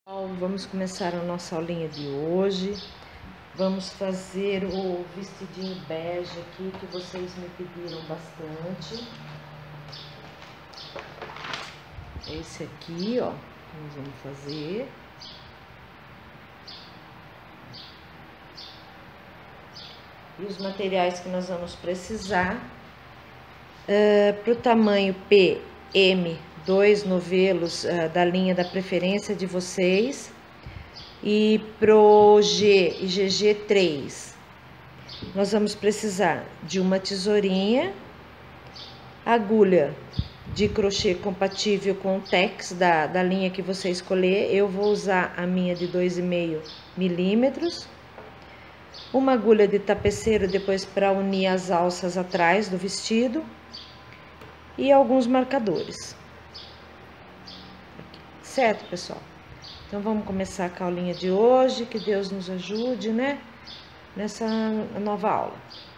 Vamos começar a nossa aulinha de hoje. Vamos fazer o vestidinho bege aqui, que vocês me pediram bastante. Esse aqui, ó, nós vamos fazer. E os materiais que nós vamos precisar. Para o tamanho PM, 2 novelos da linha da preferência de vocês. E pro G e GG 3, nós vamos precisar de uma tesourinha, agulha de crochê compatível com o tex da linha que você escolher. Eu vou usar a minha de 2,5 milímetros. Uma agulha de tapeceiro depois para unir as alças atrás do vestido. E alguns marcadores. Certo, pessoal? Então, vamos começar com a aulinha de hoje. Que Deus nos ajude, né? Nessa nova aula.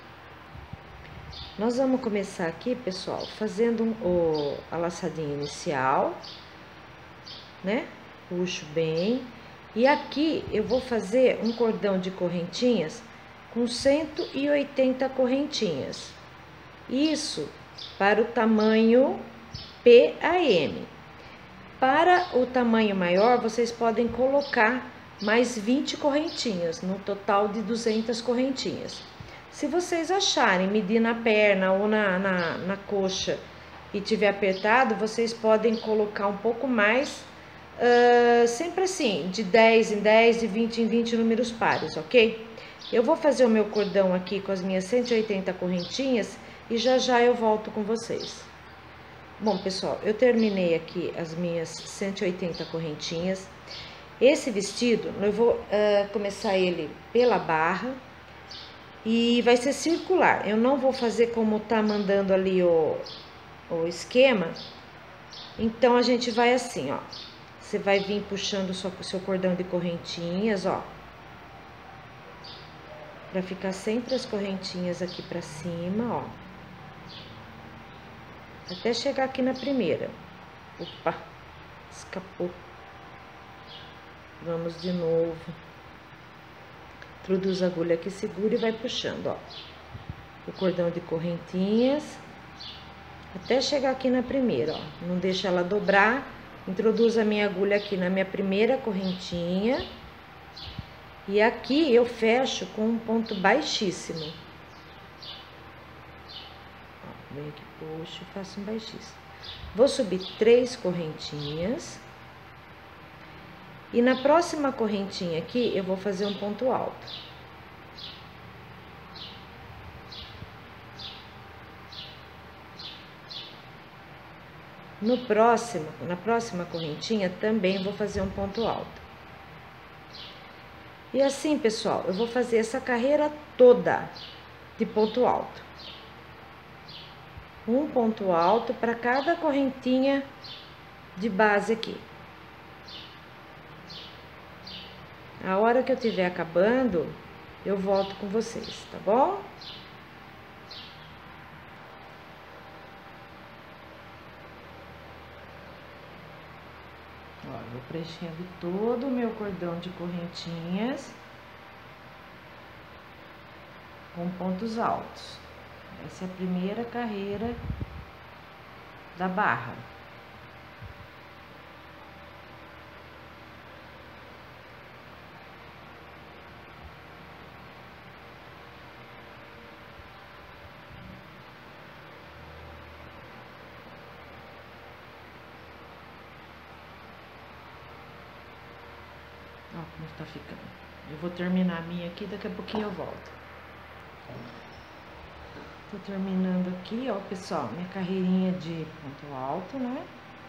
Nós vamos começar aqui, pessoal, fazendo a laçadinha inicial, né? Puxo bem. E aqui eu vou fazer um cordão de correntinhas com 180 correntinhas. Isso para o tamanho PAM. Para o tamanho maior, vocês podem colocar mais 20 correntinhas, no total de 200 correntinhas. Se vocês acharem, medir na perna ou na coxa e tiver apertado, vocês podem colocar um pouco mais, sempre assim, de 10 em 10 e 20 em 20 números pares, ok? Eu vou fazer o meu cordão aqui com as minhas 180 correntinhas e já eu volto com vocês. Bom, pessoal, eu terminei aqui as minhas 180 correntinhas. Esse vestido, eu vou começar ele pela barra e vai ser circular. Eu não vou fazer como tá mandando ali o esquema. Então, a gente vai assim, ó. Você vai vir puxando o seu cordão de correntinhas, ó. Pra ficar sempre as correntinhas aqui pra cima, ó. Até chegar aqui na primeira. Opa, escapou. Vamos de novo. Introduz a agulha aqui, segura e vai puxando, ó. O cordão de correntinhas. Até chegar aqui na primeira, ó. Não deixa ela dobrar. Introduz a minha agulha aqui na minha primeira correntinha. E aqui eu fecho com um ponto baixíssimo. Vem aqui, puxo e faço um baixíssimo. Vou subir 3 correntinhas. E na próxima correntinha aqui, eu vou fazer um ponto alto. Na próxima correntinha, também vou fazer um ponto alto. E assim, pessoal, eu vou fazer essa carreira toda de ponto alto. Um ponto alto para cada correntinha de base aqui. A hora que eu estiver acabando, eu volto com vocês, tá bom? Ó, vou preenchendo todo o meu cordão de correntinhas com pontos altos. Essa é a primeira carreira da barra. Ó, como tá ficando. Eu vou terminar a minha aqui, daqui a pouquinho eu volto. Tô terminando aqui, ó, pessoal, minha carreirinha de ponto alto, né?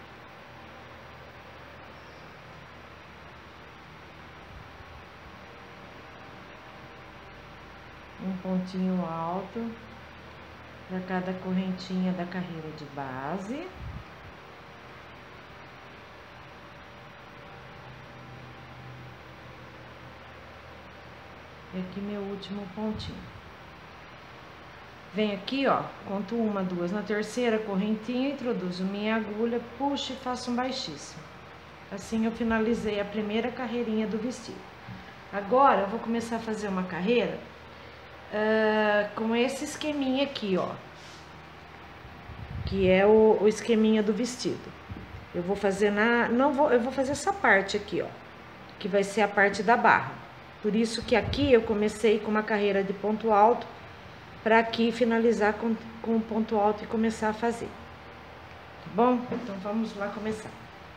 Um pontinho alto para cada correntinha da carreira de base. E aqui meu último pontinho. Venho aqui, ó, conto 1, 2, na terceira correntinha, introduzo minha agulha, puxo e faço um baixíssimo. Assim eu finalizei a primeira carreirinha do vestido. Agora eu vou começar a fazer uma carreira com esse esqueminha aqui, ó, que é o esqueminha do vestido. Eu vou fazer eu vou fazer essa parte aqui, ó, que vai ser a parte da barra. Por isso que aqui eu comecei com uma carreira de ponto alto, para aqui finalizar com um ponto alto e começar a fazer. Tá bom? Então vamos lá começar.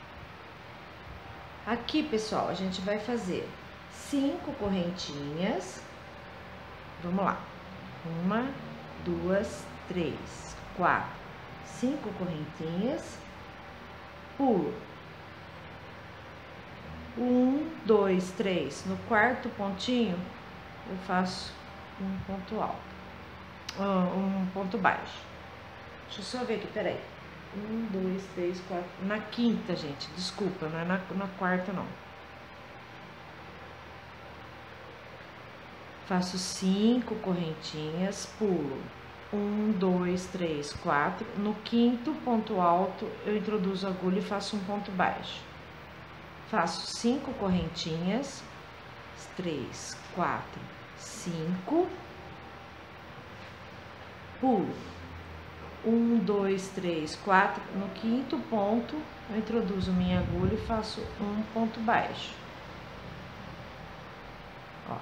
Aqui, pessoal, a gente vai fazer 5 correntinhas. Vamos lá. 1, 2, 3, 4, 5 correntinhas. Pulo. 1, 2, 3. No quarto pontinho, eu faço um ponto alto. Um ponto baixo. Deixa eu só ver aqui, peraí. 1, 2, 3, 4. Na quinta, gente, desculpa, não é na quarta, não. Faço 5 correntinhas, pulo. 1, 2, 3, 4. No quinto ponto alto, eu introduzo a agulha e faço um ponto baixo. Faço 5 correntinhas. 3, 4, 5. Pulo. 1, 2, 3, 4. No quinto ponto, eu introduzo minha agulha e faço um ponto baixo. Ó.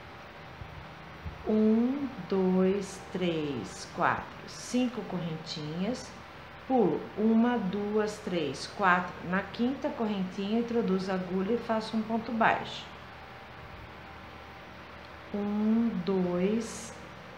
1, 2, 3, 4, 5 correntinhas. Pulo. 1, 2, 3, 4. Na quinta correntinha, introduzo a agulha e faço um ponto baixo. 1, 2,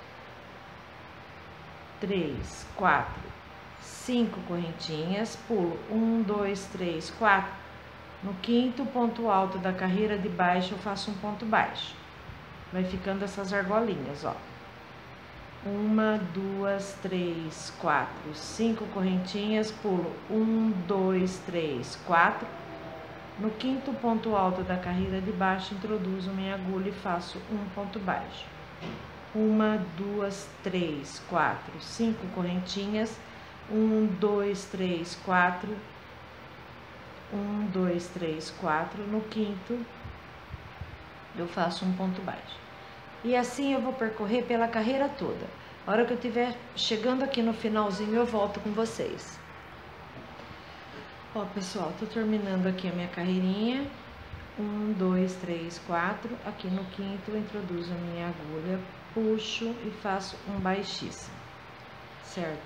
3, 4, 5 correntinhas, pulo. 1, 2, 3, 4. No quinto ponto alto da carreira de baixo, eu faço um ponto baixo. Vai ficando essas argolinhas, ó. 1, 2, 3, 4, 5 correntinhas, pulo. 1, 2, 3, 4. No quinto ponto alto da carreira de baixo, introduzo minha agulha e faço um ponto baixo. 1, 2, 3, 4, 5 correntinhas. 1, 2, 3, 4. 1, 2, 3, 4. No quinto, eu faço um ponto baixo. E assim eu vou percorrer pela carreira toda. A hora que eu estiver chegando aqui no finalzinho, eu volto com vocês. Ó, pessoal, tô terminando aqui a minha carreirinha. 1, 2, 3, 4. Aqui no quinto, eu introduzo a minha agulha, puxo e faço um baixíssimo, certo?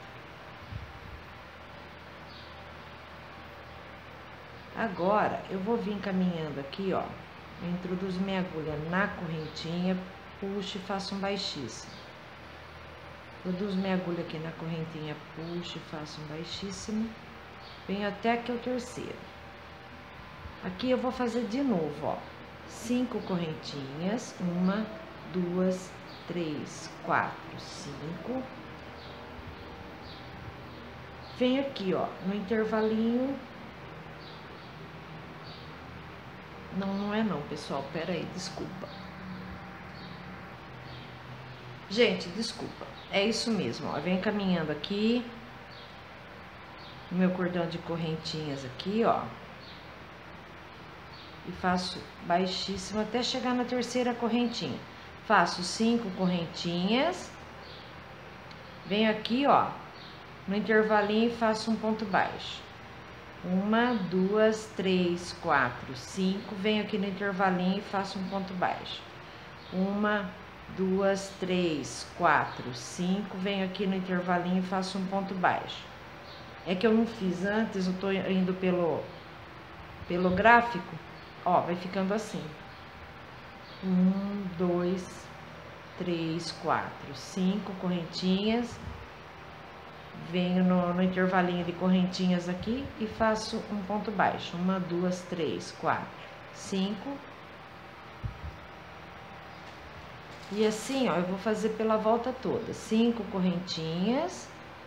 Agora, eu vou vir caminhando aqui, ó. Eu introduzo minha agulha na correntinha, puxo e faço um baixíssimo. Introduzo minha agulha aqui na correntinha, puxo e faço um baixíssimo. Venho até aqui o terceiro. Aqui eu vou fazer de novo, ó. 5 correntinhas. 1, 2, 3, 4, 5. Venho aqui, ó, no intervalinho. Não é não, pessoal. Pera aí, desculpa. Gente, desculpa. É isso mesmo, ó. Venho caminhando aqui. No meu cordão de correntinhas aqui, ó. E faço baixíssimo até chegar na terceira correntinha. Faço 5 correntinhas. Venho aqui, ó, no intervalinho e faço um ponto baixo. 1, 2, 3, 4, 5. Venho aqui no intervalinho e faço um ponto baixo. 1, 2, 3, 4, 5. Venho aqui no intervalinho e faço um ponto baixo. É que eu não fiz antes, eu tô indo pelo gráfico. Ó, vai ficando assim. 1, 2, 3, 4, 5 correntinhas. Venho no intervalinho de correntinhas aqui e faço um ponto baixo. 1, 2, 3, 4, 5. E assim, ó, eu vou fazer pela volta toda. 5 correntinhas.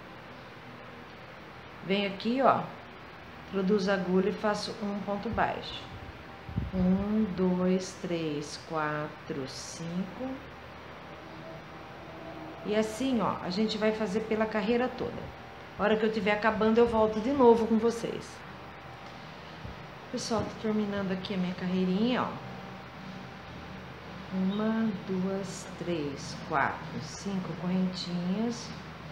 Venho aqui, ó, introduzo a agulha e faço um ponto baixo. 1, 2, 3, 4, 5. E assim, ó, a gente vai fazer pela carreira toda. A hora que eu estiver acabando, eu volto de novo com vocês. Pessoal, tô terminando aqui a minha carreirinha, ó. 1, 2, 3, 4, 5 correntinhas.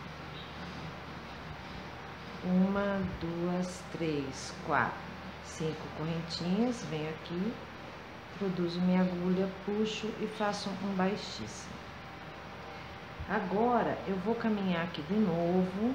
1, 2, 3, 4, 5 correntinhas. Venho aqui, introduzo minha agulha, puxo e faço um baixíssimo. Agora, eu vou caminhar aqui de novo.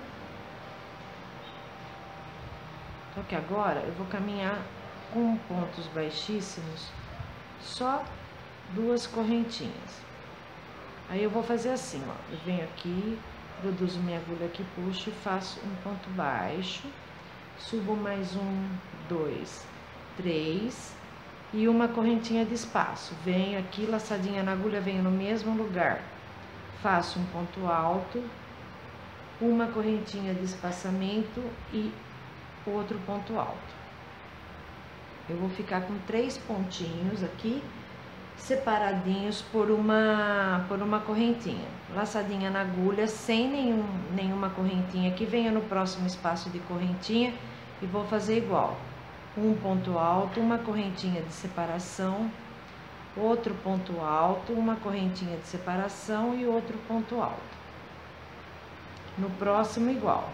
Só que agora eu vou caminhar com pontos baixíssimos, só 2 correntinhas. Aí eu vou fazer assim, ó. Eu venho aqui, introduzo minha agulha aqui, puxo e faço um ponto baixo. Subo mais 1, 2, 3 e uma correntinha de espaço. Venho aqui, laçadinha na agulha, venho no mesmo lugar. Faço um ponto alto, uma correntinha de espaçamento e outro ponto alto. Eu vou ficar com 3 pontinhos aqui, separadinhos por uma correntinha. Laçadinha na agulha, sem nenhuma correntinha aqui. Venho no próximo espaço de correntinha e vou fazer igual. Um ponto alto, uma correntinha de separação, outro ponto alto, uma correntinha de separação e outro ponto alto. No próximo, igual.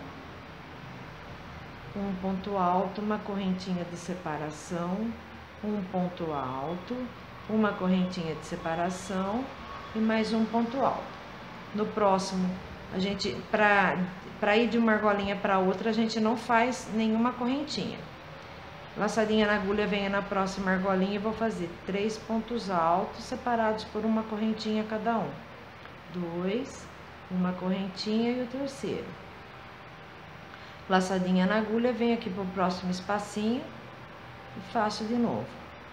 Um ponto alto, uma correntinha de separação, um ponto alto, uma correntinha de separação e mais um ponto alto. No próximo, a gente, para ir de uma argolinha para outra, a gente não faz nenhuma correntinha. Laçadinha na agulha, venho na próxima argolinha e vou fazer 3 pontos altos separados por uma correntinha cada um. 2, uma correntinha e o terceiro. Laçadinha na agulha, venho aqui pro próximo espacinho e faço de novo.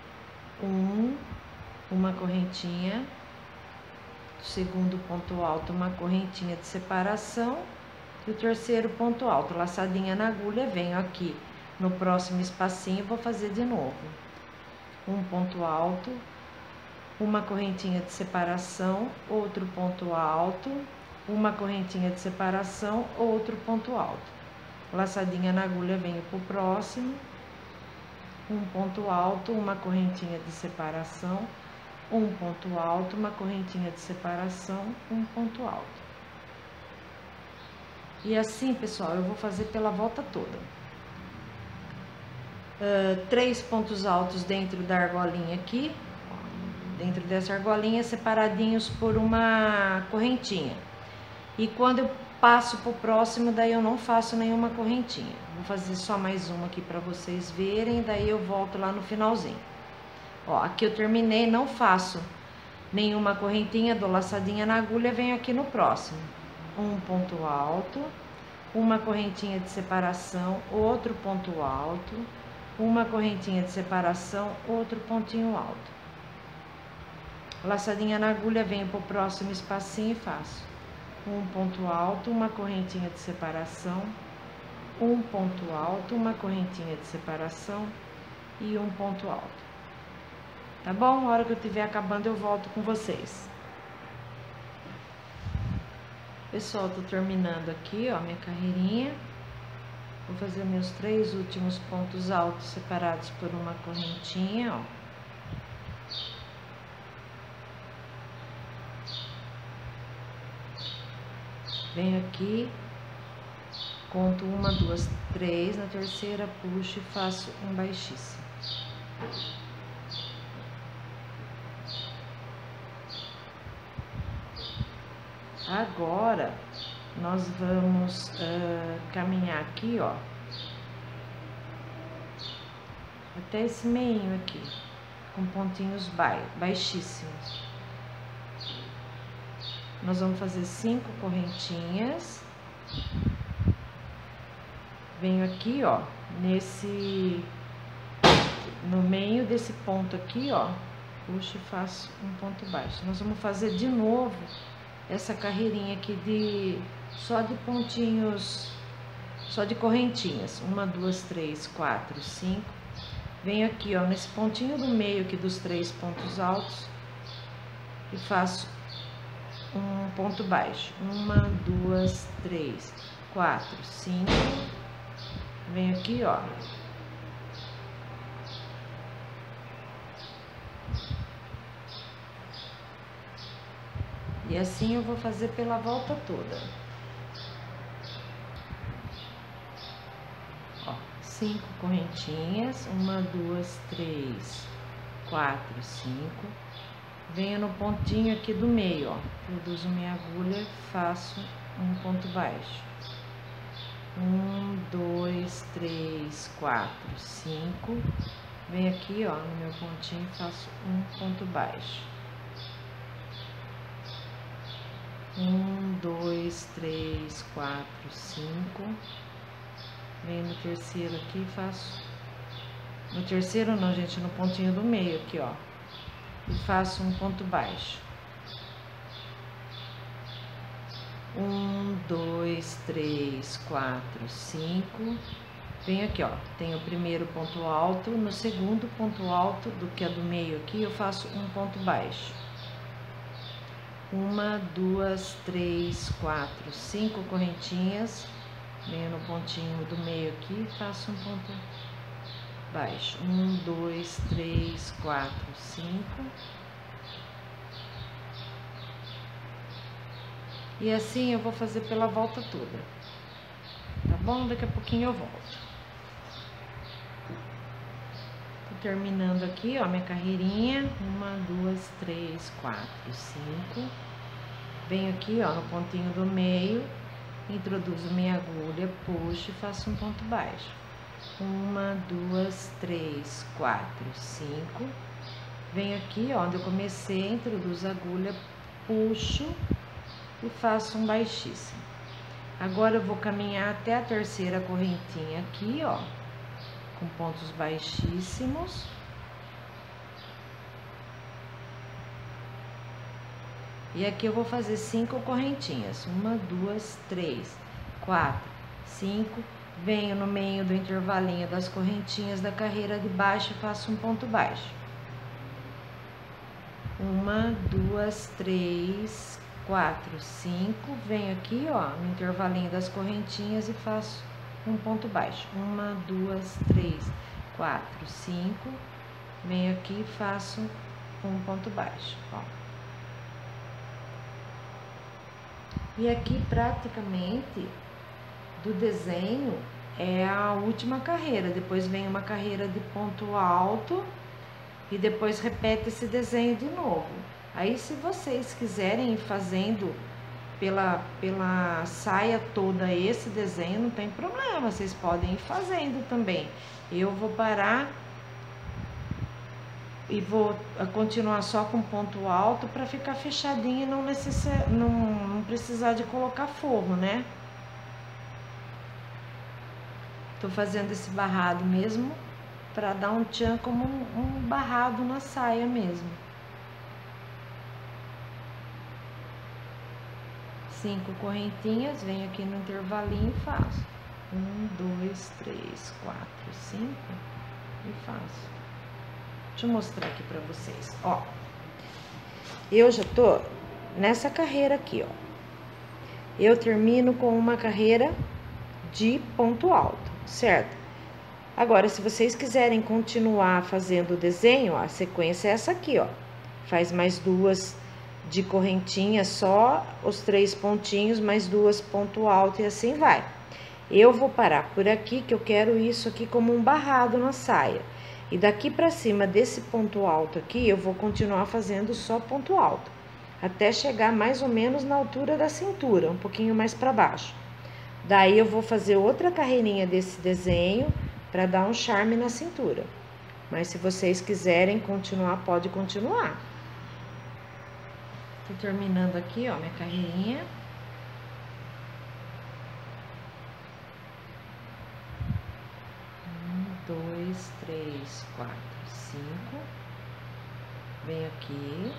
Uma correntinha, segundo ponto alto, uma correntinha de separação e o terceiro ponto alto. Laçadinha na agulha, venho aqui no próximo espacinho e vou fazer de novo. Um ponto alto, uma correntinha de separação, outro ponto alto, uma correntinha de separação, outro ponto alto. Laçadinha na agulha, venho pro próximo, um ponto alto, uma correntinha de separação, um ponto alto, uma correntinha de separação, um ponto alto. E assim, pessoal, eu vou fazer pela volta toda. 3 pontos altos dentro da argolinha aqui, dentro dessa argolinha, separadinhos por uma correntinha. E quando eu passo pro próximo, daí eu não faço nenhuma correntinha. Vou fazer só mais uma aqui para vocês verem, daí eu volto lá no finalzinho. Ó, aqui eu terminei, não faço nenhuma correntinha, dou laçadinha na agulha, venho aqui no próximo. Um ponto alto, uma correntinha de separação, outro ponto alto, uma correntinha de separação, outro pontinho alto. Laçadinha na agulha, venho pro próximo espacinho e faço um ponto alto, uma correntinha de separação, um ponto alto, uma correntinha de separação e um ponto alto. Tá bom? A hora que eu estiver acabando, eu volto com vocês. Pessoal, tô terminando aqui, ó, minha carreirinha. Vou fazer meus 3 últimos pontos altos separados por uma correntinha, ó. Venho aqui, conto 1, 2, 3, na terceira puxo e faço um baixíssimo. Agora, nós vamos caminhar aqui, ó, até esse meinho aqui, com pontinhos baixíssimos. Nós vamos fazer 5 correntinhas. Venho aqui, ó, no meio desse ponto aqui, ó, puxo e faço um ponto baixo. Nós vamos fazer de novo essa carreirinha aqui só de pontinhos, só de correntinhas. 1, 2, 3, 4, 5. Venho aqui, ó, nesse pontinho do meio aqui dos 3 pontos altos e faço um ponto baixo. 1, 2, 3, 4, 5. Venho aqui, ó, E assim eu vou fazer pela volta toda. Ó, 5 correntinhas, 1, 2, 3, 4, 5. Venho no pontinho aqui do meio, ó, introduzo minha agulha, faço um ponto baixo. 1, 2, 3, 4, 5. Venho aqui, ó, no meu pontinho e faço um ponto baixo. 1, 2, 3, 4, 5. Venho no terceiro aqui e faço... No terceiro não, gente, no pontinho do meio aqui, ó. E faço um ponto baixo. 1, 2, 3, 4, 5. Venho aqui, ó, tem o primeiro ponto alto, no segundo ponto alto, do que é do meio aqui, eu faço um ponto baixo. 1, 2, 3, 4, 5 correntinhas, venho no pontinho do meio aqui e faço um ponto baixo. 1, 2, 3, 4, 5. E assim eu vou fazer pela volta toda, tá bom? Daqui a pouquinho eu volto. Tô terminando aqui, ó, minha carreirinha. 1, 2, 3, 4, 5. Venho aqui, ó, no pontinho do meio, introduzo minha agulha, puxo e faço um ponto baixo. 1, 2, 3, 4, 5. Venho aqui, ó, onde eu comecei, introduzo a agulha, puxo e faço um baixíssimo. Agora eu vou caminhar até a terceira correntinha aqui, ó, com pontos baixíssimos. E aqui eu vou fazer 5 correntinhas. 1, 2, 3, 4, 5. Venho no meio do intervalinho das correntinhas da carreira de baixo e faço um ponto baixo. 1, 2, 3, 4, 5. Venho aqui, ó, no intervalinho das correntinhas e faço um ponto baixo. 1, 2, 3, 4, 5. Venho aqui e faço um ponto baixo, ó. E aqui praticamente do desenho é a última carreira. Depois vem uma carreira de ponto alto e depois repete esse desenho de novo. Aí, se vocês quiserem ir fazendo pela saia toda esse desenho, não tem problema, vocês podem ir fazendo também. Eu vou parar e vou continuar só com ponto alto para ficar fechadinho e não precisar de colocar forro, né? Tô fazendo esse barrado mesmo para dar um tchan como um barrado na saia mesmo. 5 correntinhas, venho aqui no intervalinho e faço 1, 2, 3, 4, 5 e faço. Deixa eu mostrar aqui pra vocês, ó. Eu já tô nessa carreira aqui, ó. Eu termino com uma carreira de ponto alto, certo? Agora, se vocês quiserem continuar fazendo o desenho, ó, a sequência é essa aqui, ó. Faz mais 2 de correntinha, só os 3 pontinhos, mais 2 ponto alto e assim vai. Eu vou parar por aqui, que eu quero isso aqui como um barrado na saia. E daqui pra cima desse ponto alto aqui, eu vou continuar fazendo só ponto alto, até chegar mais ou menos na altura da cintura, um pouquinho mais pra baixo. Daí eu vou fazer outra carreirinha desse desenho pra dar um charme na cintura. Mas se vocês quiserem continuar, pode continuar. Tô terminando aqui, ó, minha carreirinha. Dois, 3, 4, 5. Venho aqui.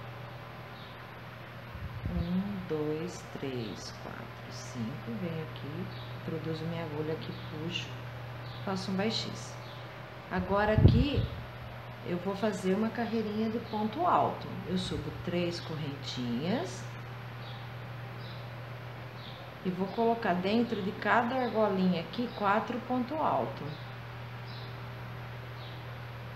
1, 2, 3, 4, 5. Venho aqui, introduzo minha agulha aqui, puxo, faço um baixíssimo. Agora aqui eu vou fazer uma carreirinha de ponto alto. Eu subo 3 correntinhas e vou colocar dentro de cada argolinha aqui 4 pontos altos.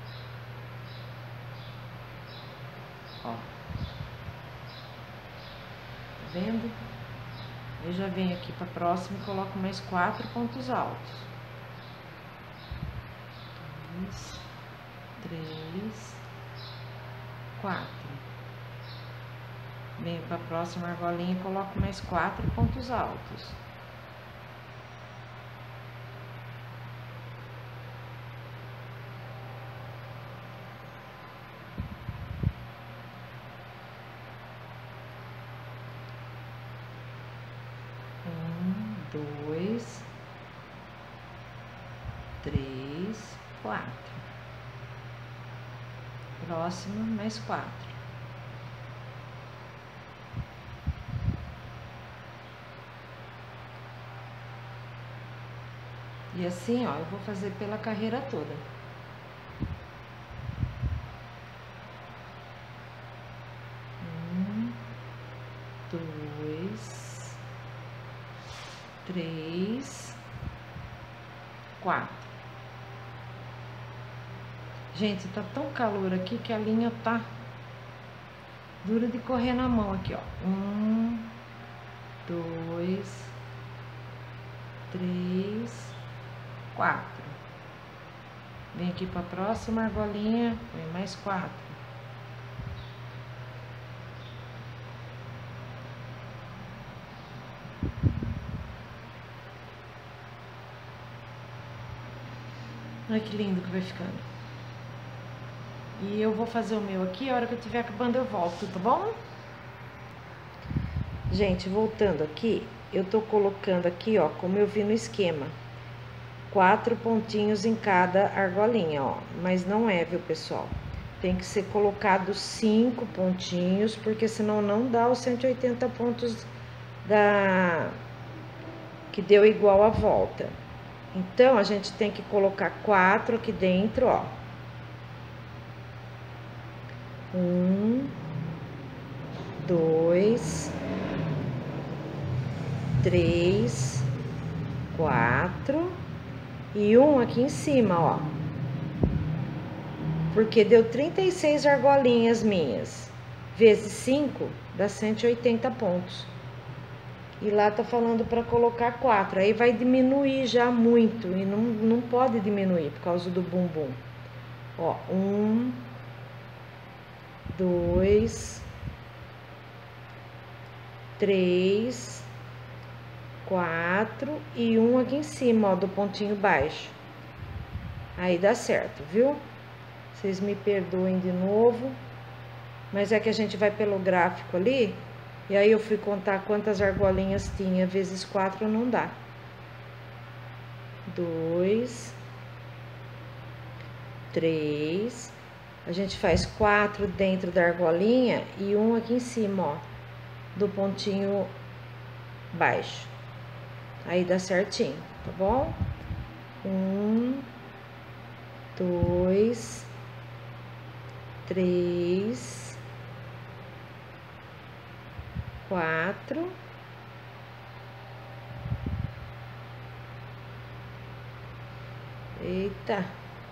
Ó. vendo? Eu já venho aqui pra próxima e coloco mais 4 pontos altos. 2, 3, 4. Venho pra próxima argolinha e coloco mais 4 pontos altos. Dois, 3, 4. Próxima, mais 4. E assim, ó, eu vou fazer pela carreira toda. Dois, 3, 4. Gente, tá tão calor aqui que a linha tá dura de correr na mão aqui, ó. 1, 2, 3, 4. Vem aqui pra próxima argolinha, vem mais 4. Olha que lindo que vai ficando. E eu vou fazer o meu aqui, a hora que eu tiver acabando eu volto, tá bom? Gente, voltando aqui, eu tô colocando aqui, ó, como eu vi no esquema, 4 pontinhos em cada argolinha, ó. Mas não é, viu, pessoal? Tem que ser colocado 5 pontinhos, porque senão não dá os 180 pontos que deu igual a volta. Então, a gente tem que colocar 4 aqui dentro, ó. 1, 2, 3, 4 e 1 aqui em cima, ó. Porque deu 36 argolinhas minhas. Vezes 5, dá 180 pontos. E lá tá falando para colocar 4. Aí vai diminuir já muito. E não pode diminuir por causa do bumbum. Ó, 1, 2, 3, 4 e 1 aqui em cima, ó, do pontinho baixo. Aí dá certo, viu? Vocês me perdoem de novo. Mas é que a gente vai pelo gráfico ali. E aí eu fui contar quantas argolinhas tinha, vezes 4 não dá. 2, 3. A gente faz 4 dentro da argolinha e 1 aqui em cima, ó, do pontinho baixo. Aí dá certinho, tá bom? 1, 2, 3, 4. Eita.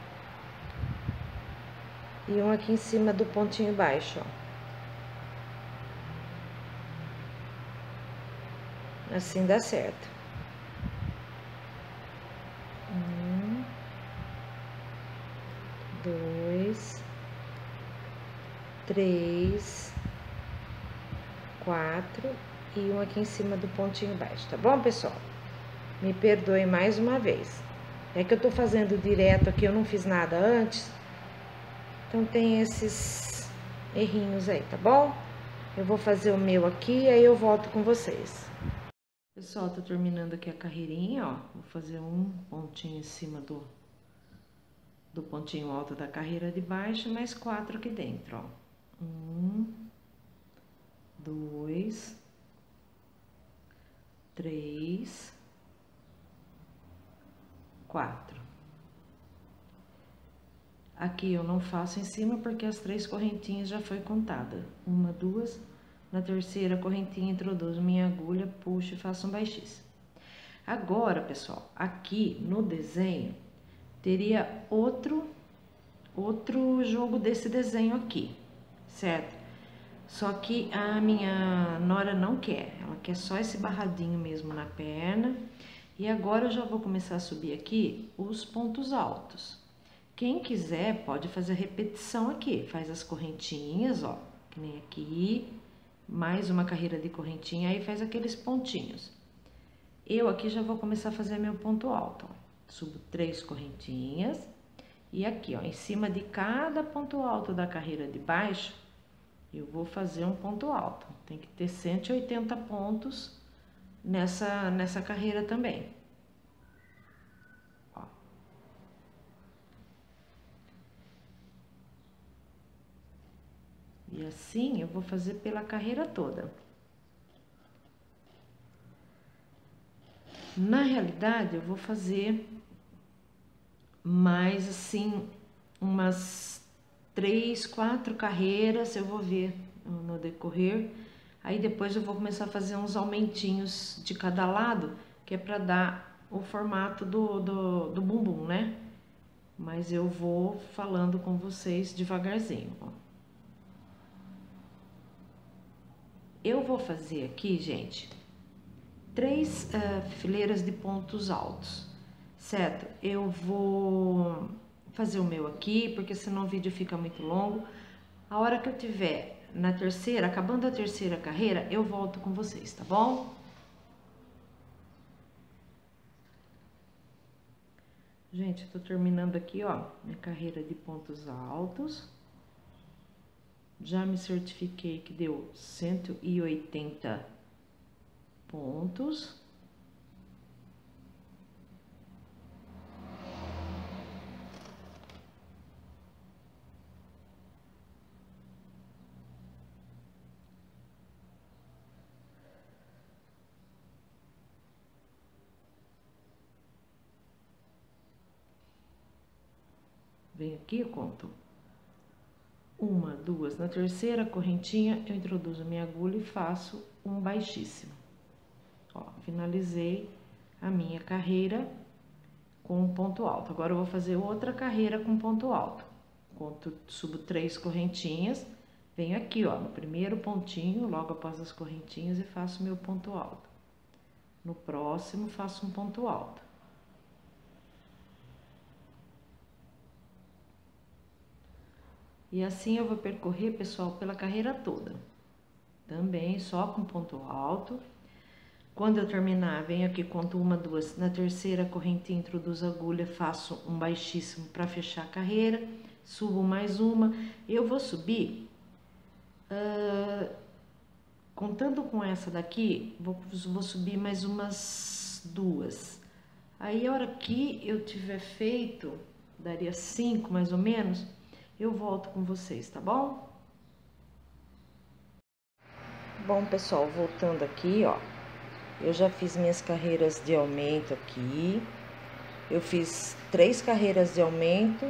E 1 aqui em cima do pontinho baixo, ó. Assim dá certo. 1, 2, 3, 4 e 1 aqui em cima do pontinho baixo, tá bom, pessoal? Me perdoe mais uma vez. É que eu tô fazendo direto aqui, eu não fiz nada antes. Então tem esses errinhos aí, tá bom? Eu vou fazer o meu aqui e aí eu volto com vocês. Pessoal, tô terminando aqui a carreirinha, ó. Vou fazer um pontinho em cima do pontinho alto da carreira de baixo, mais 4 aqui dentro, ó. 1, 2, 3, 4. Aqui eu não faço em cima porque as 3 correntinhas já foi contada. 1, 2, na terceira correntinha introduzo minha agulha, puxo e faço um baixíssimo. Agora, pessoal, aqui no desenho teria outro jogo desse desenho aqui, certo? Só que a minha nora não quer, ela quer só esse barradinho mesmo na perna. E agora eu já vou começar a subir aqui os pontos altos. Quem quiser pode fazer a repetição aqui, faz as correntinhas, ó, que nem aqui, mais uma carreira de correntinha, aí faz aqueles pontinhos. Eu aqui já vou começar a fazer meu ponto alto, ó. Subo 3 correntinhas e aqui, ó, em cima de cada ponto alto da carreira de baixo, eu vou fazer um ponto alto. Tem que ter 180 pontos nessa carreira também. Ó. E assim eu vou fazer pela carreira toda. Na realidade, eu vou fazer mais assim, umas 3, 4 carreiras, eu vou ver no decorrer. Aí depois eu vou começar a fazer uns aumentinhos de cada lado, que é para dar o formato do bumbum, né? Mas eu vou falando com vocês devagarzinho, ó. Eu vou fazer aqui, gente, 3 fileiras de pontos altos, certo? Eu vou fazer o meu aqui, porque senão o vídeo fica muito longo. A hora que eu tiver na terceira, acabando a terceira carreira, eu volto com vocês, tá bom? Gente, eu tô terminando aqui, ó, minha carreira de pontos altos. Já me certifiquei que deu 180 pontos. Venho aqui, eu conto 1, 2, na terceira correntinha eu introduzo minha agulha e faço um baixíssimo. Ó, finalizei a minha carreira com um ponto alto. Agora eu vou fazer outra carreira com ponto alto. Conto, subo 3 correntinhas, venho aqui, ó, no primeiro pontinho, logo após as correntinhas, e faço meu ponto alto. No próximo, faço um ponto alto. E assim eu vou percorrer, pessoal, pela carreira toda. Também só com ponto alto. Quando eu terminar, venho aqui, conto 1, 2, na terceira correntinha, introduzo a agulha, faço um baixíssimo para fechar a carreira, subo mais uma. Eu vou subir, contando com essa daqui, vou subir mais umas 2. Aí, a hora que eu tiver feito, daria 5 mais ou menos, eu volto com vocês, tá bom? Bom, pessoal, voltando aqui, ó, eu já fiz minhas carreiras de aumento aqui. Eu fiz 3 carreiras de aumento,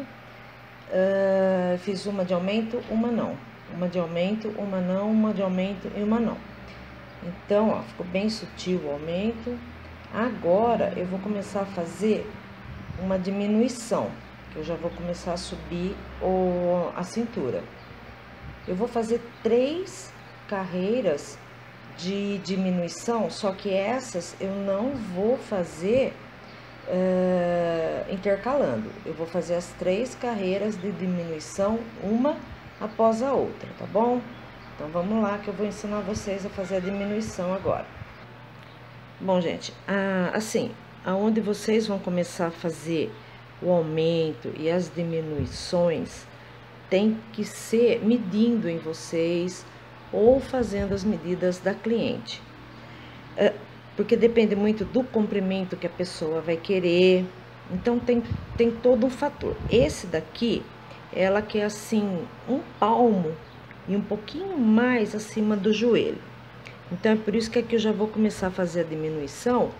fiz uma de aumento, uma não. Uma de aumento, uma não, uma de aumento e uma não. Então, ó, ficou bem sutil o aumento. Agora, eu vou começar a fazer uma diminuição, que eu já vou começar a subir a cintura. Eu vou fazer 3 carreiras de diminuição, só que essas eu não vou fazer intercalando. Eu vou fazer as 3 carreiras de diminuição, uma após a outra, tá bom? Então, vamos lá que eu vou ensinar vocês a fazer a diminuição agora. Bom, gente, assim, aonde vocês vão começar a fazer o aumento e as diminuições, tem que ser medindo em vocês ou fazendo as medidas da cliente. Porque depende muito do comprimento que a pessoa vai querer, então tem todo um fator. Esse daqui, ela quer assim, um palmo e um pouquinho mais acima do joelho. Então, é por isso que aqui eu já vou começar a fazer a diminuição,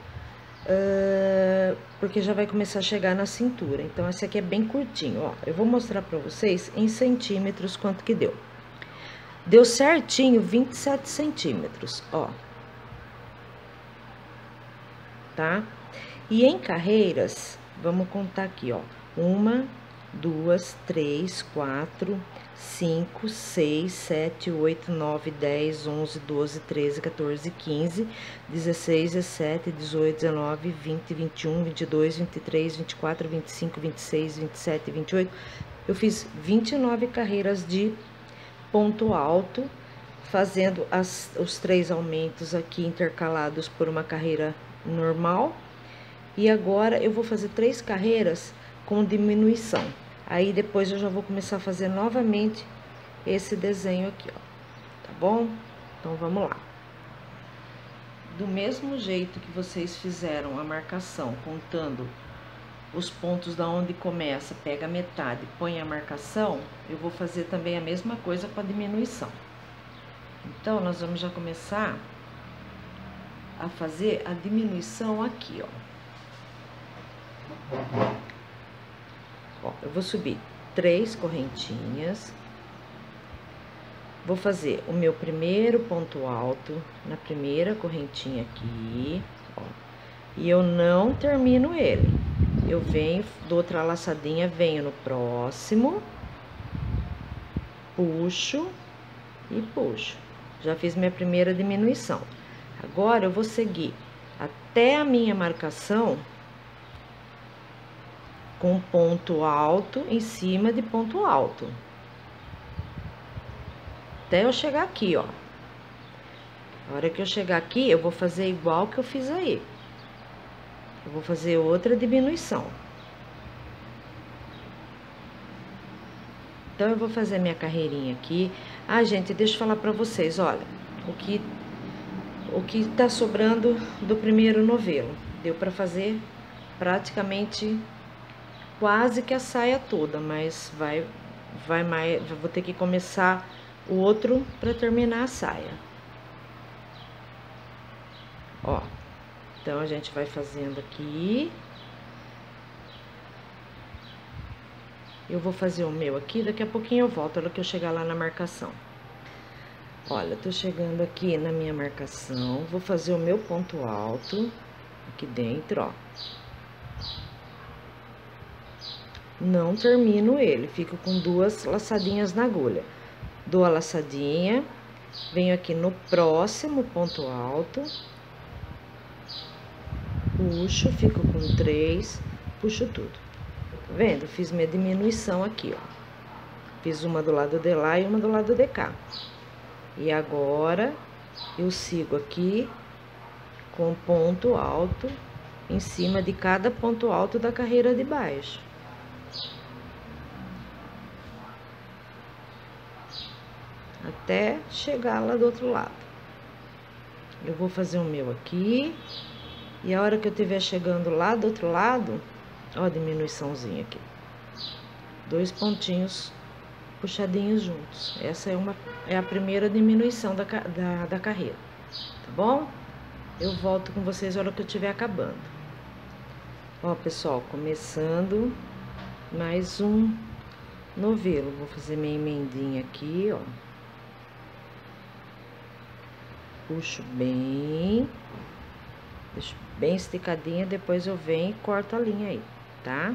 porque já vai começar a chegar na cintura. Então, esse aqui é bem curtinho, ó. Eu vou mostrar pra vocês em centímetros quanto que deu. Deu certinho 27 centímetros, ó. Tá? E em carreiras, vamos contar aqui, ó. 1, 2, 3, 4, 5, 6, 7, 8, 9, 10, 11, 12, 13, 14, 15, 16, 17, 18, 19, 20, 21, 22, 23, 24, 25, 26, 27, 28. Eu fiz 29 carreiras de ponto alto, fazendo os 3 aumentos aqui intercalados por uma carreira normal. E agora eu vou fazer 3 carreiras com diminuição. Aí depois eu já vou começar a fazer novamente esse desenho aqui, ó. Tá bom? Então vamos lá. Do mesmo jeito que vocês fizeram a marcação, contando os pontos da onde começa, pega metade, põe a marcação, eu vou fazer também a mesma coisa com a diminuição. Então, nós vamos já começar a fazer a diminuição aqui, ó. Ó, eu vou subir 3 correntinhas. Vou fazer o meu primeiro ponto alto na primeira correntinha aqui, ó. E eu não termino ele. Eu venho, dou outra laçadinha, venho no próximo, puxo e puxo. Já fiz minha primeira diminuição. Agora, eu vou seguir até a minha marcação com ponto alto em cima de ponto alto. Até eu chegar aqui, ó. A hora que eu chegar aqui, eu vou fazer igual que eu fiz aí. Eu vou fazer outra diminuição. Então, eu vou fazer minha carreirinha aqui. Ah, gente, deixa eu falar pra vocês, olha, o que tá sobrando do primeiro novelo. Deu pra fazer praticamente quase que a saia toda, mas vai mais, vou ter que começar o outro pra terminar a saia. Ó, então a gente vai fazendo aqui. Eu vou fazer o meu aqui, daqui a pouquinho eu volto, na hora que eu chegar lá na marcação. Olha, tô chegando aqui na minha marcação, vou fazer o meu ponto alto aqui dentro, ó. Não termino ele, fico com 2 laçadinhas na agulha. Dou a laçadinha, venho aqui no próximo ponto alto, puxo, fico com 3, puxo tudo. Tá vendo? Fiz minha diminuição aqui, ó. Fiz uma do lado de lá e uma do lado de cá. E agora, eu sigo aqui com ponto alto em cima de cada ponto alto da carreira de baixo. Até chegar lá do outro lado. Eu vou fazer o meu aqui. E a hora que eu estiver chegando lá do outro lado, ó a diminuiçãozinha aqui. 2 pontinhos puxadinhos juntos. Essa é a primeira diminuição da carreira, tá bom? Eu volto com vocês na hora que eu estiver acabando. Ó, pessoal, começando mais um novelo. Vou fazer minha emendinha aqui, ó. Puxo bem, deixo bem esticadinha, depois eu venho e corto a linha aí, tá?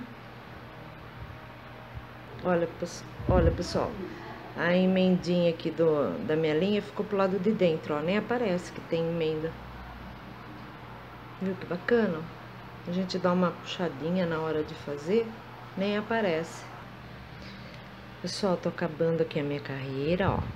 Olha, pessoal, a emendinha aqui da minha linha ficou pro lado de dentro, ó, nem aparece que tem emenda. Viu que bacana? A gente dá uma puxadinha na hora de fazer, nem aparece. Pessoal, tô acabando aqui a minha carreira, ó.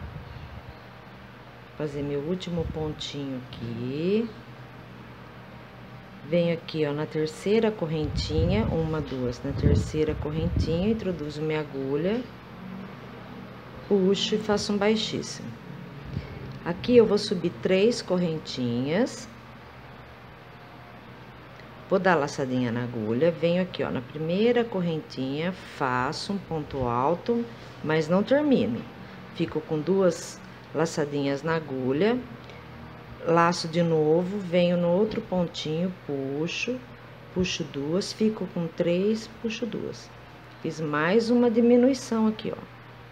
Fazer meu último pontinho aqui. Venho aqui, ó, na terceira correntinha, 1, 2, na terceira correntinha, introduzo minha agulha, puxo e faço um baixíssimo. Aqui eu vou subir 3 correntinhas, vou dar laçadinha na agulha, venho aqui, ó, na primeira correntinha, faço um ponto alto, mas não termino. Fico com 2 laçadinhas na agulha, laço de novo, venho no outro pontinho, puxo 2, fico com 3, puxo 2. Fiz mais uma diminuição aqui, ó.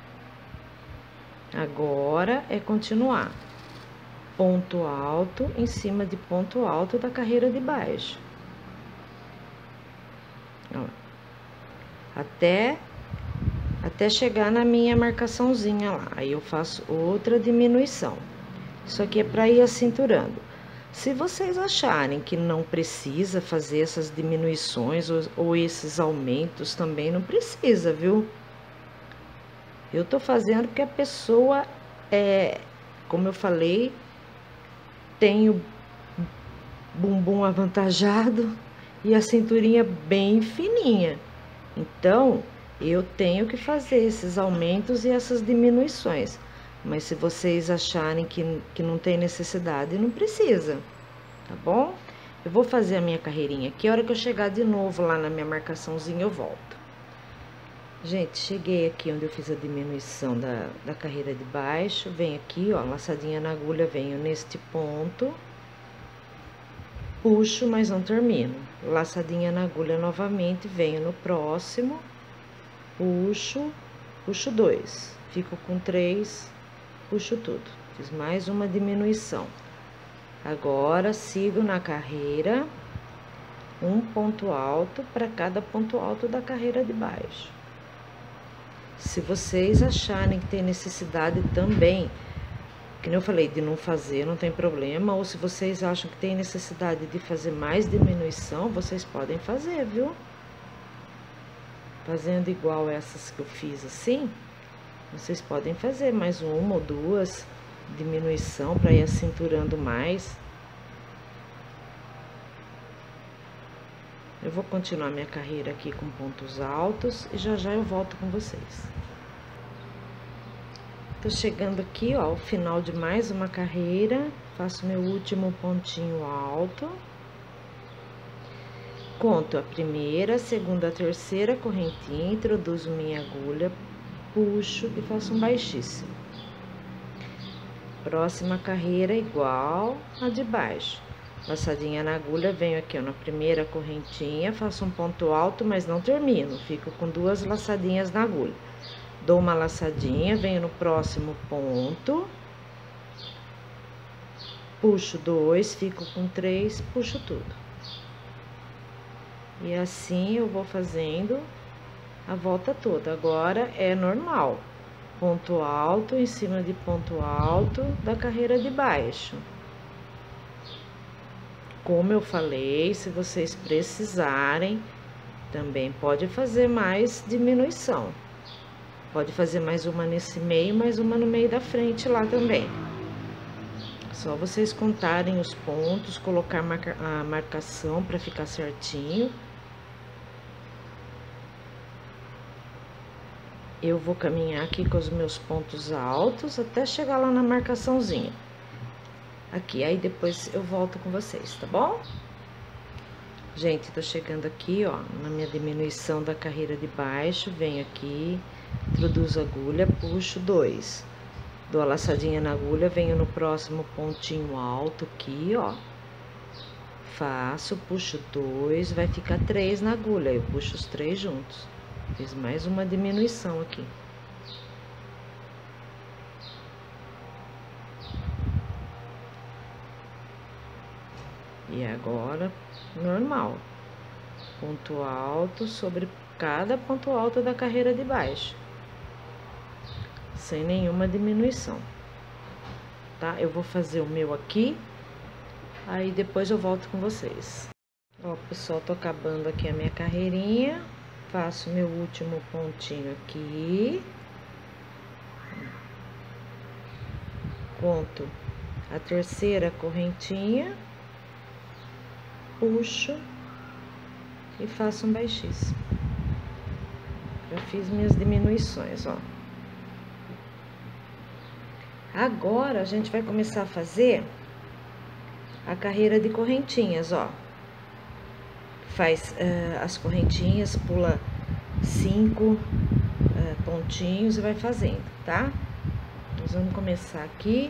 Agora é continuar. Ponto alto em cima de ponto alto da carreira de baixo. Ó. até chegar na minha marcaçãozinha lá. Aí eu faço outra diminuição. Isso aqui é para ir acinturando. Se vocês acharem que não precisa fazer essas diminuições ou esses aumentos, também não precisa, viu? Eu tô fazendo porque a pessoa como eu falei, tem o bumbum avantajado e a cinturinha bem fininha. Então, eu tenho que fazer esses aumentos e essas diminuições. Mas se vocês acharem que não tem necessidade, não precisa, tá bom? Eu vou fazer a minha carreirinha aqui, a hora que eu chegar de novo lá na minha marcaçãozinha, eu volto. Gente, cheguei aqui onde eu fiz a diminuição da carreira de baixo, venho aqui, ó, laçadinha na agulha, venho neste ponto, puxo, mas não termino. Laçadinha na agulha novamente, venho no próximo, puxo 2, fico com 3, puxo tudo. Fiz mais uma diminuição. Agora, sigo na carreira, um ponto alto para cada ponto alto da carreira de baixo. Se vocês acharem que tem necessidade também, que nem eu falei, de não fazer, não tem problema. Ou se vocês acham que tem necessidade de fazer mais diminuição, vocês podem fazer, viu? Fazendo igual essas que eu fiz assim, vocês podem fazer mais uma ou duas diminuição para ir acinturando mais. Eu vou continuar minha carreira aqui com pontos altos e já eu volto com vocês. Tô chegando aqui, ó, ao final de mais uma carreira, faço meu último pontinho alto. Conto a primeira, a segunda, a terceira correntinha, introduzo minha agulha, puxo e faço um baixíssimo. Próxima carreira igual a de baixo. Laçadinha na agulha, venho aqui, ó, na primeira correntinha, faço um ponto alto, mas não termino, fico com 2 laçadinhas na agulha. Dou uma laçadinha, venho no próximo ponto, puxo 2, fico com 3, puxo tudo. E assim eu vou fazendo a volta toda. Agora é normal, ponto alto em cima de ponto alto da carreira de baixo. Como eu falei, se vocês precisarem, também pode fazer mais diminuição. Pode fazer mais uma nesse meio, mais uma no meio da frente lá também. Só vocês contarem os pontos, colocar a marcação para ficar certinho. Eu vou caminhar aqui com os meus pontos altos até chegar lá na marcaçãozinha. Aqui, aí depois eu volto com vocês, tá bom? Gente, tô chegando aqui, ó, na minha diminuição da carreira de baixo, venho aqui, introduzo a agulha, puxo 2. Dou a laçadinha na agulha, venho no próximo pontinho alto aqui, ó. Faço, puxo 2, vai ficar 3 na agulha, eu puxo os 3 juntos. Fiz mais uma diminuição aqui. E agora, normal. Ponto alto sobre cada ponto alto da carreira de baixo. Sem nenhuma diminuição. Tá? Eu vou fazer o meu aqui, aí depois eu volto com vocês. Ó, pessoal, tô acabando aqui a minha carreirinha. Faço meu último pontinho aqui. Conto a terceira correntinha. Puxo e faço um baixíssimo. Já fiz minhas diminuições, ó. Agora, a gente vai começar a fazer a carreira de correntinhas, ó. Faz as correntinhas, pula 5 pontinhos e vai fazendo, tá? Nós vamos começar aqui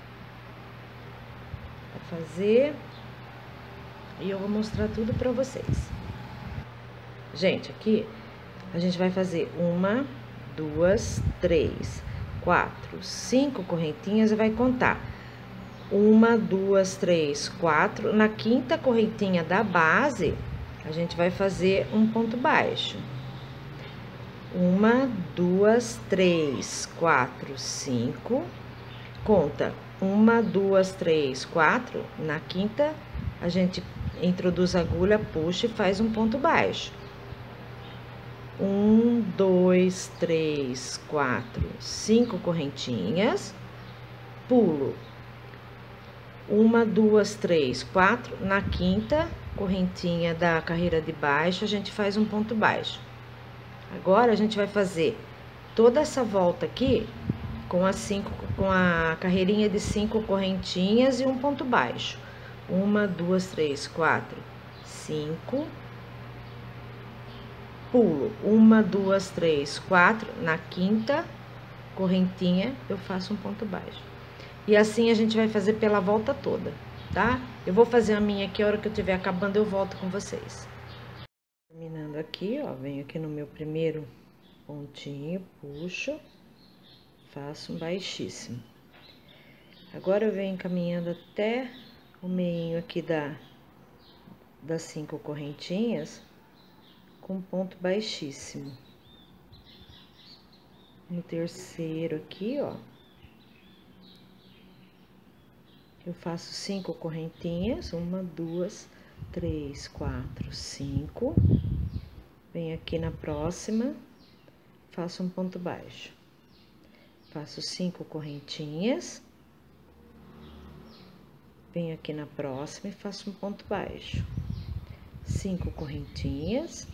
a fazer e eu vou mostrar tudo pra vocês. Gente, aqui a gente vai fazer 1, 2, 3, 4, 5 correntinhas e vai contar 1, 2, 3, 4. Na quinta correntinha da base, a gente vai fazer um ponto baixo. 1, 2, 3, 4, 5. Conta 1, 2, 3, 4. Na quinta, a gente introduz a agulha, puxa e faz um ponto baixo. 1, 2, 3, 4, 5 correntinhas. Pulo 1, 2, 3, 4. Na quinta correntinha da carreira de baixo, a gente faz um ponto baixo. Agora, a gente vai fazer toda essa volta aqui com a carreirinha de 5 correntinhas e um ponto baixo. 1, 2, 3, 4, 5. Pulo 1, 2, 3, 4. Na quinta correntinha, eu faço um ponto baixo. E assim a gente vai fazer pela volta toda, tá? Eu vou fazer a minha aqui, a hora que eu estiver acabando, eu volto com vocês. Terminando aqui, ó, venho aqui no meu primeiro pontinho, puxo, faço um baixíssimo. Agora, eu venho caminhando até o meinho aqui das 5 correntinhas, com ponto baixíssimo. No terceiro aqui, ó, eu faço 5 correntinhas, 1, 2, 3, 4, 5. Venho aqui na próxima, faço um ponto baixo. Faço 5 correntinhas. Venho aqui na próxima e faço um ponto baixo. 5 correntinhas.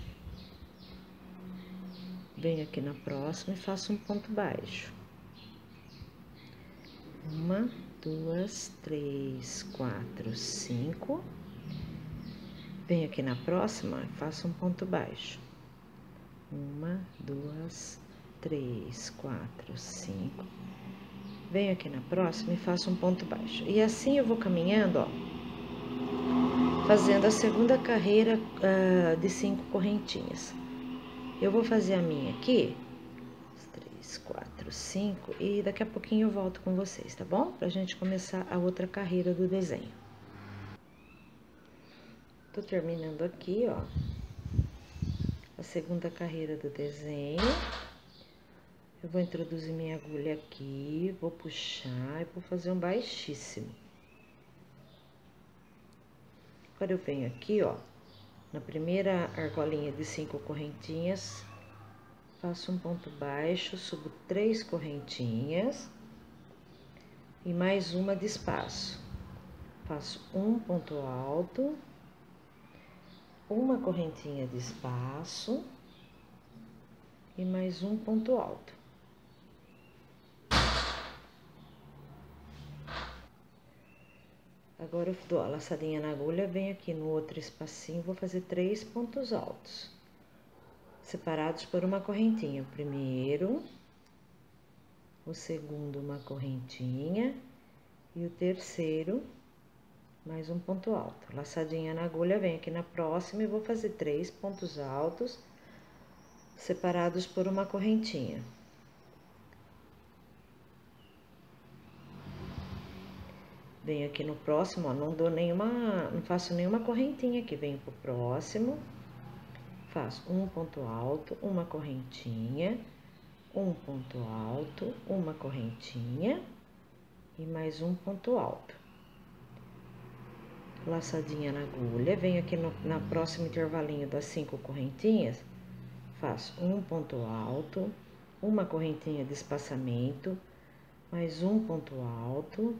Venho aqui na próxima e faço um ponto baixo. 1, 2, 3, 4, 5. Venho aqui na próxima e faço um ponto baixo. 1, 2, 3, 4, 5. Venho aqui na próxima e faço um ponto baixo. E assim eu vou caminhando, ó, fazendo a segunda carreira de 5 correntinhas. Eu vou fazer a minha aqui, 3, 4, 5, e daqui a pouquinho eu volto com vocês, tá bom? Pra gente começar a outra carreira do desenho. Tô terminando aqui, ó, a segunda carreira do desenho. Eu vou introduzir minha agulha aqui, vou puxar e vou fazer um baixíssimo. Agora, eu venho aqui, ó, na primeira argolinha de 5 correntinhas, faço um ponto baixo, subo 3 correntinhas e mais uma de espaço. Faço um ponto alto, uma correntinha de espaço e mais um ponto alto. Agora, eu dou a laçadinha na agulha, venho aqui no outro espacinho, vou fazer 3 pontos altos, separados por uma correntinha. O primeiro, o segundo, uma correntinha, e o terceiro, mais um ponto alto. Laçadinha na agulha, venho aqui na próxima e vou fazer 3 pontos altos, separados por uma correntinha. Venho aqui no próximo, ó, não faço nenhuma correntinha aqui, venho pro próximo, faço um ponto alto, uma correntinha, um ponto alto, uma correntinha e mais um ponto alto. Laçadinha na agulha, venho aqui na próximo intervalinho das 5 correntinhas, faço um ponto alto, uma correntinha de espaçamento, mais um ponto alto,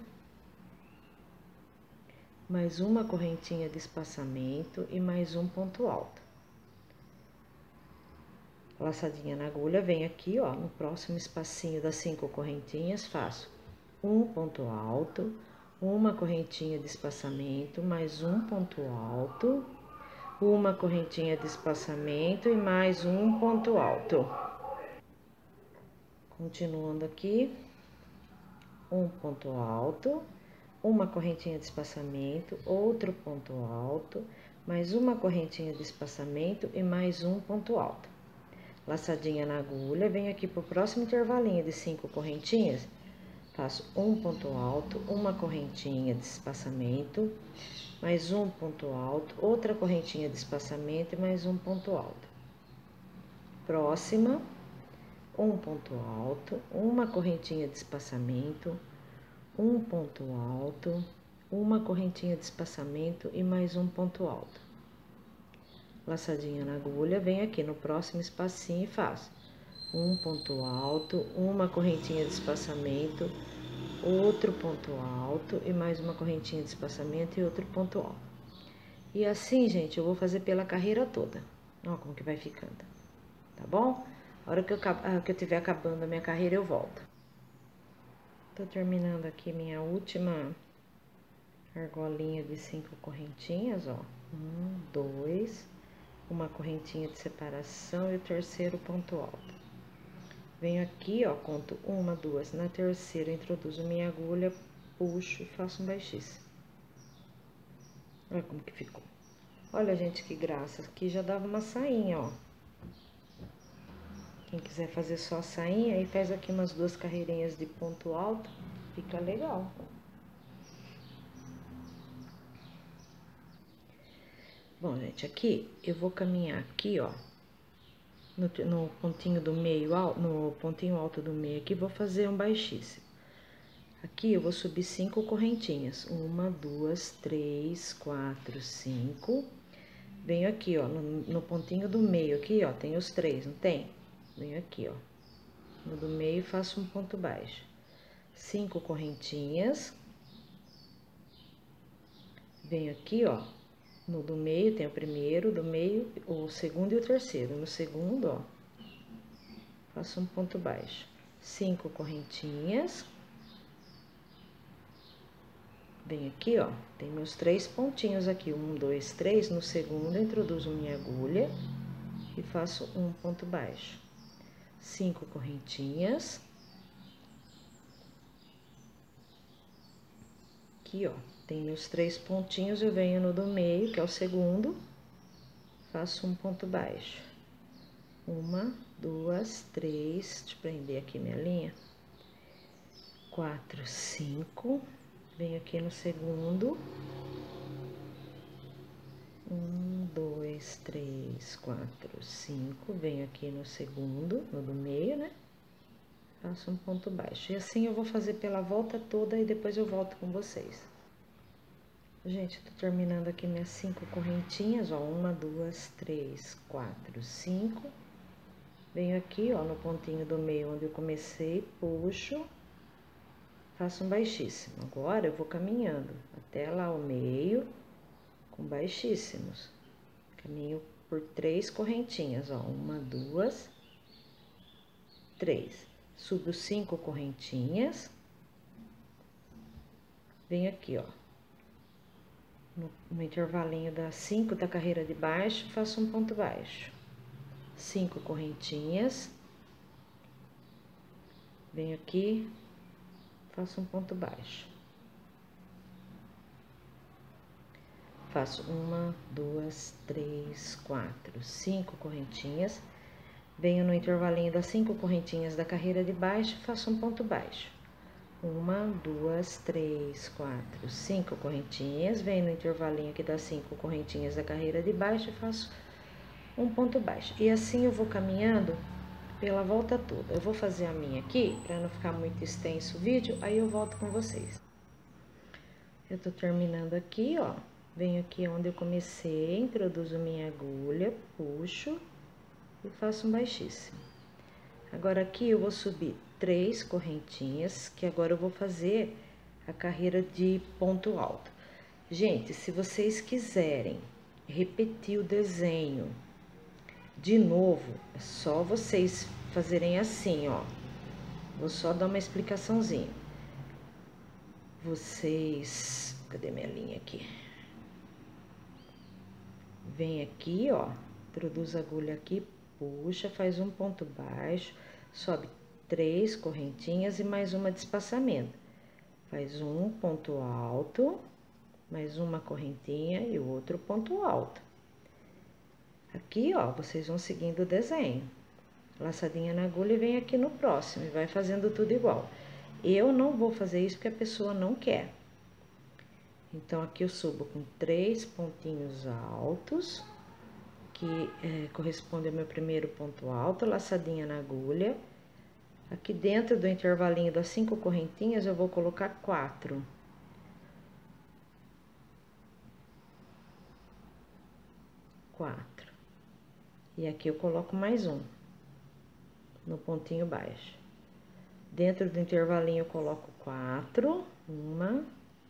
mais uma correntinha de espaçamento e mais um ponto alto. Laçadinha na agulha, venho aqui, ó, no próximo espacinho das 5 correntinhas, faço um ponto alto, uma correntinha de espaçamento, mais um ponto alto, uma correntinha de espaçamento e mais um ponto alto. Continuando aqui, um ponto alto, uma correntinha de espaçamento, outro ponto alto, mais uma correntinha de espaçamento e mais um ponto alto. Laçadinha na agulha, venho aqui pro próximo intervalinho de 5 correntinhas, faço um ponto alto, uma correntinha de espaçamento, mais um ponto alto, outra correntinha de espaçamento e mais um ponto alto. Próxima, um ponto alto, uma correntinha de espaçamento, um ponto alto, uma correntinha de espaçamento e mais um ponto alto. Laçadinha na agulha, venho aqui no próximo espacinho e faço um ponto alto, uma correntinha de espaçamento, outro ponto alto e mais uma correntinha de espaçamento e outro ponto alto. E assim, gente, eu vou fazer pela carreira toda. Ó como que vai ficando, tá bom? A hora que eu tiver acabando a minha carreira, eu volto. Tô terminando aqui minha última argolinha de 5 correntinhas, ó. 1, 2, uma correntinha de separação e o terceiro ponto alto. Venho aqui, ó, conto 1, 2, na terceira introduzo minha agulha, puxo e faço um baixíssimo. Olha como que ficou. Olha, gente, que graça. Aqui já dava uma sainha, ó. Quem quiser fazer só a sainha, aí faz aqui umas 2 carreirinhas de ponto alto, fica legal. Bom, gente, aqui eu vou caminhar aqui, ó, no pontinho do meio, no pontinho alto do meio aqui, vou fazer um baixíssimo. Aqui eu vou subir 5 correntinhas, 1, 2, 3, 4, 5. Venho aqui, ó, no pontinho do meio aqui, ó, tem os 3, não tem? Venho aqui, ó, no do meio faço um ponto baixo. 5 correntinhas. Venho aqui, ó, no do meio tem o primeiro, do meio, o segundo e o terceiro. No segundo, ó, faço um ponto baixo. 5 correntinhas. Venho aqui, ó, tem meus 3 pontinhos aqui, 1, 2, 3. No segundo, eu introduzo minha agulha e faço um ponto baixo. 5 correntinhas. Aqui, ó, tem meus 3 pontinhos, eu venho no do meio, que é o segundo, faço um ponto baixo. 1, 2, 3, deixa eu prender aqui minha linha. 4, 5, venho aqui no segundo. 1, 2, 3, 4, 5, venho aqui no segundo, no do meio, né? Faço um ponto baixo. E assim eu vou fazer pela volta toda e depois eu volto com vocês. Gente, tô terminando aqui minhas 5 correntinhas, ó. 1, 2, 3, 4, 5. Venho aqui, ó, no pontinho do meio onde eu comecei, puxo, faço um baixíssimo. Agora eu vou caminhando até lá o meio com baixíssimos. Caminho por 3 correntinhas, ó. 1, 2, 3. Subo 5 correntinhas. Venho aqui, ó, no intervalinho das 5 da carreira de baixo, faço um ponto baixo. 5 correntinhas. Venho aqui, faço um ponto baixo. Faço 1, 2, 3, 4, 5 correntinhas. Venho no intervalinho das 5 correntinhas da carreira de baixo, faço um ponto baixo. 1, 2, 3, 4, 5 correntinhas. Venho no intervalinho aqui das 5 correntinhas da carreira de baixo e faço um ponto baixo. E assim eu vou caminhando pela volta toda. Eu vou fazer a minha aqui, para não ficar muito extenso o vídeo, aí eu volto com vocês. Eu tô terminando aqui, ó. Venho aqui onde eu comecei, introduzo minha agulha, puxo e faço um baixíssimo. Agora aqui eu vou subir 3 correntinhas, que agora eu vou fazer a carreira de ponto alto. Gente, se vocês quiserem repetir o desenho de novo, é só vocês fazerem assim, ó. Vou só dar uma explicaçãozinha. Vocês... Cadê minha linha aqui? Vem aqui, ó, introduz a agulha aqui, puxa, faz um ponto baixo, sobe 3 correntinhas e mais uma de espaçamento. Faz um ponto alto, mais uma correntinha e o outro ponto alto. Aqui, ó, vocês vão seguindo o desenho. Laçadinha na agulha e vem aqui no próximo e vai fazendo tudo igual. Eu não vou fazer isso porque a pessoa não quer. Então, aqui eu subo com 3 pontinhos altos, que corresponde ao meu primeiro ponto alto, laçadinha na agulha, Aqui dentro do intervalinho das 5 correntinhas, eu vou colocar 4. 4. E aqui eu coloco mais um no pontinho baixo. Dentro do intervalinho eu coloco 4, 1,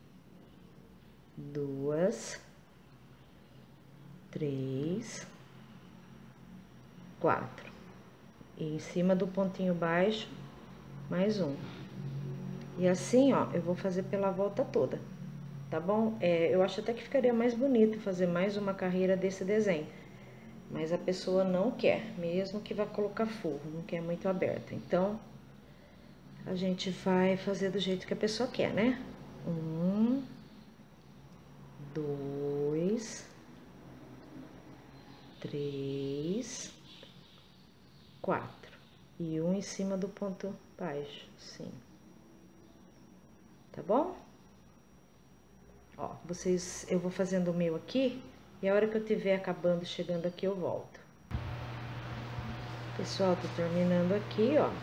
2, 3, 4. E em cima do pontinho baixo, mais um. E assim, ó, eu vou fazer pela volta toda, tá bom? Eu acho até que ficaria mais bonito fazer mais uma carreira desse desenho. Mas a pessoa não quer, mesmo que vá colocar forro, não quer muito aberto. Então, a gente vai fazer do jeito que a pessoa quer, né? 1, 2, 3, 4. E um em cima do ponto baixo, assim. Tá bom? Ó, eu vou fazendo o meu aqui, e a hora que eu tiver acabando, chegando aqui, eu volto. Pessoal, tô terminando aqui, ó.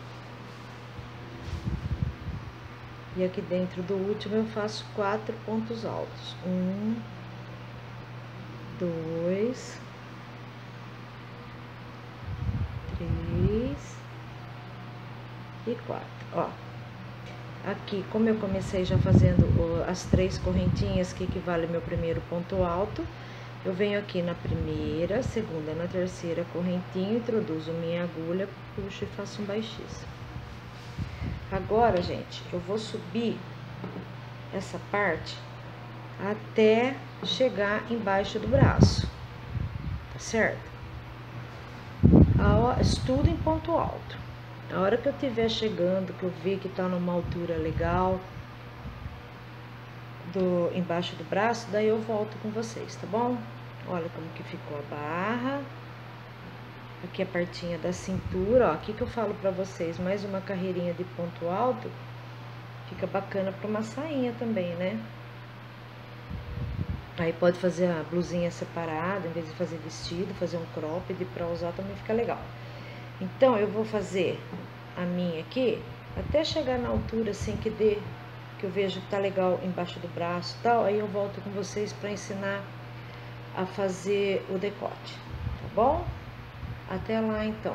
E aqui dentro do último eu faço 4 pontos altos. 1, 2, 3 e 4. Ó, aqui, como eu comecei já fazendo as 3 correntinhas, que equivale ao meu primeiro ponto alto, eu venho aqui na primeira, segunda, na terceira correntinha, introduzo minha agulha, puxo e faço um baixíssimo. Agora, gente, eu vou subir essa parte até chegar embaixo do braço, tá certo? Tudo em ponto alto. A hora que eu estiver chegando, que eu ver que tá numa altura legal embaixo do braço, daí eu volto com vocês, tá bom? Olha como que ficou a barra. Aqui a partinha da cintura, ó, aqui que eu falo pra vocês, mais uma carreirinha de ponto alto, fica bacana pra uma sainha também, né? Aí pode fazer a blusinha separada, em vez de fazer vestido, fazer um cropped pra usar também fica legal. Então, eu vou fazer a minha aqui, até chegar na altura assim que eu vejo que tá legal embaixo do braço e tal, aí eu volto com vocês pra ensinar a fazer o decote, tá bom? Até lá, então.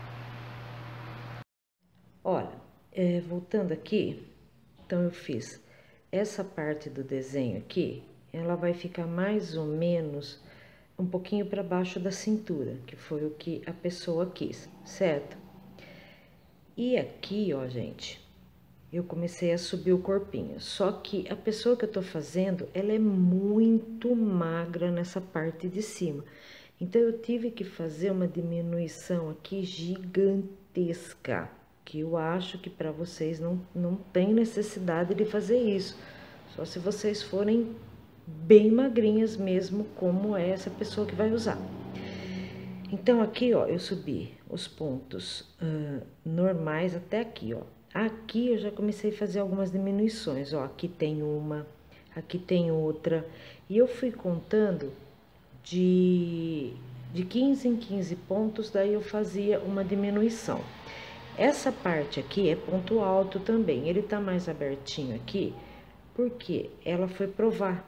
Olha, voltando aqui, então eu fiz essa parte do desenho aqui, ela vai ficar mais ou menos um pouquinho para baixo da cintura, que foi o que a pessoa quis, certo? E aqui, ó, gente, eu comecei a subir o corpinho, só que a pessoa que eu tô fazendo, ela é muito magra nessa parte de cima. Então, eu tive que fazer uma diminuição aqui gigantesca, que eu acho que para vocês não tem necessidade de fazer isso. Só se vocês forem bem magrinhas mesmo, como é essa pessoa que vai usar. Então, aqui, ó, eu subi os pontos normais até aqui, ó. Aqui eu já comecei a fazer algumas diminuições, ó. Aqui tem uma, aqui tem outra. E eu fui contando de 15 em 15 pontos, daí eu fazia uma diminuição. Essa parte aqui é ponto alto também, ele tá mais abertinho aqui, porque ela foi provar.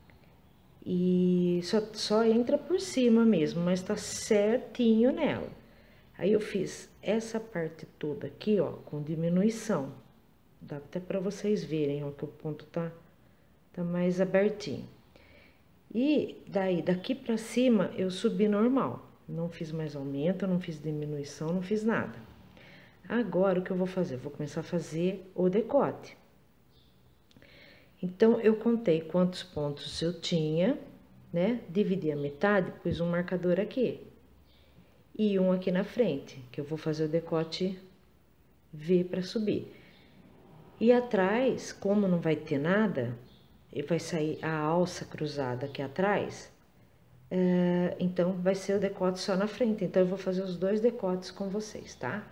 E só entra por cima mesmo, mas tá certinho nela. Aí eu fiz essa parte toda aqui, ó, com diminuição. Dá até pra vocês verem, ó, que o ponto tá mais abertinho. E daí, daqui pra cima, eu subi normal. Não fiz mais aumento, não fiz diminuição, não fiz nada. Agora, o que eu vou fazer? Vou começar a fazer o decote. Então, eu contei quantos pontos eu tinha, né? Dividi a metade, pus um marcador aqui. E um aqui na frente, que eu vou fazer o decote V para subir. E atrás, como não vai ter nada, e vai sair a alça cruzada aqui atrás, então vai ser o decote só na frente. Então, eu vou fazer os dois decotes com vocês, tá?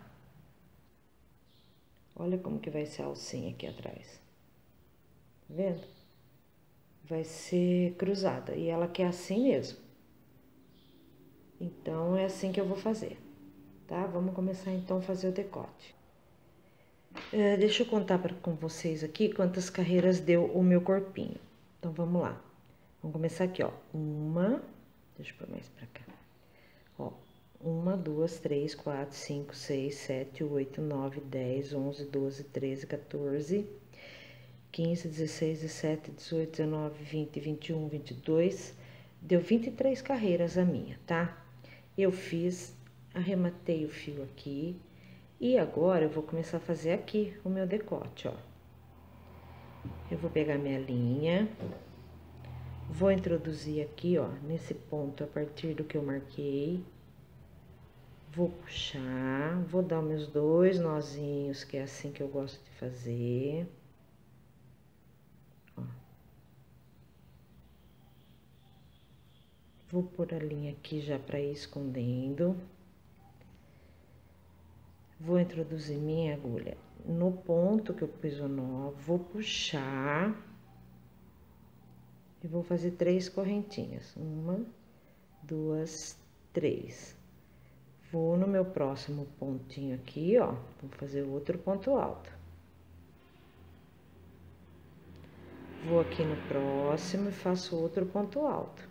Olha como que vai ser a alcinha aqui atrás. Tá vendo? Vai ser cruzada, e ela quer assim mesmo. Então, é assim que eu vou fazer, tá? Vamos começar, então, a fazer o decote. Deixa eu contar com vocês aqui quantas carreiras deu o meu corpinho. Então, vamos lá. Vamos começar aqui, ó. Deixa eu pôr mais pra cá. Ó, 1, 2, 3, 4, 5, 6, 7, 8, 9, 10, 11, 12, 13, 14, 15, 16, 17, 18, 19, 20, 21, 22. Deu 23 carreiras a minha, tá? Eu arrematei o fio aqui. E agora, eu vou começar a fazer aqui o meu decote, ó. Eu vou pegar minha linha, vou introduzir aqui, ó, nesse ponto, a partir do que eu marquei. Vou puxar, vou dar meus 2 nozinhos, que é assim que eu gosto de fazer. Ó. Vou pôr a linha aqui já pra ir escondendo. Vou introduzir minha agulha no ponto que eu pus o nó, vou puxar e vou fazer 3 correntinhas. 1, 2, 3. Vou no meu próximo pontinho aqui, ó, vou fazer outro ponto alto. Vou aqui no próximo e faço outro ponto alto.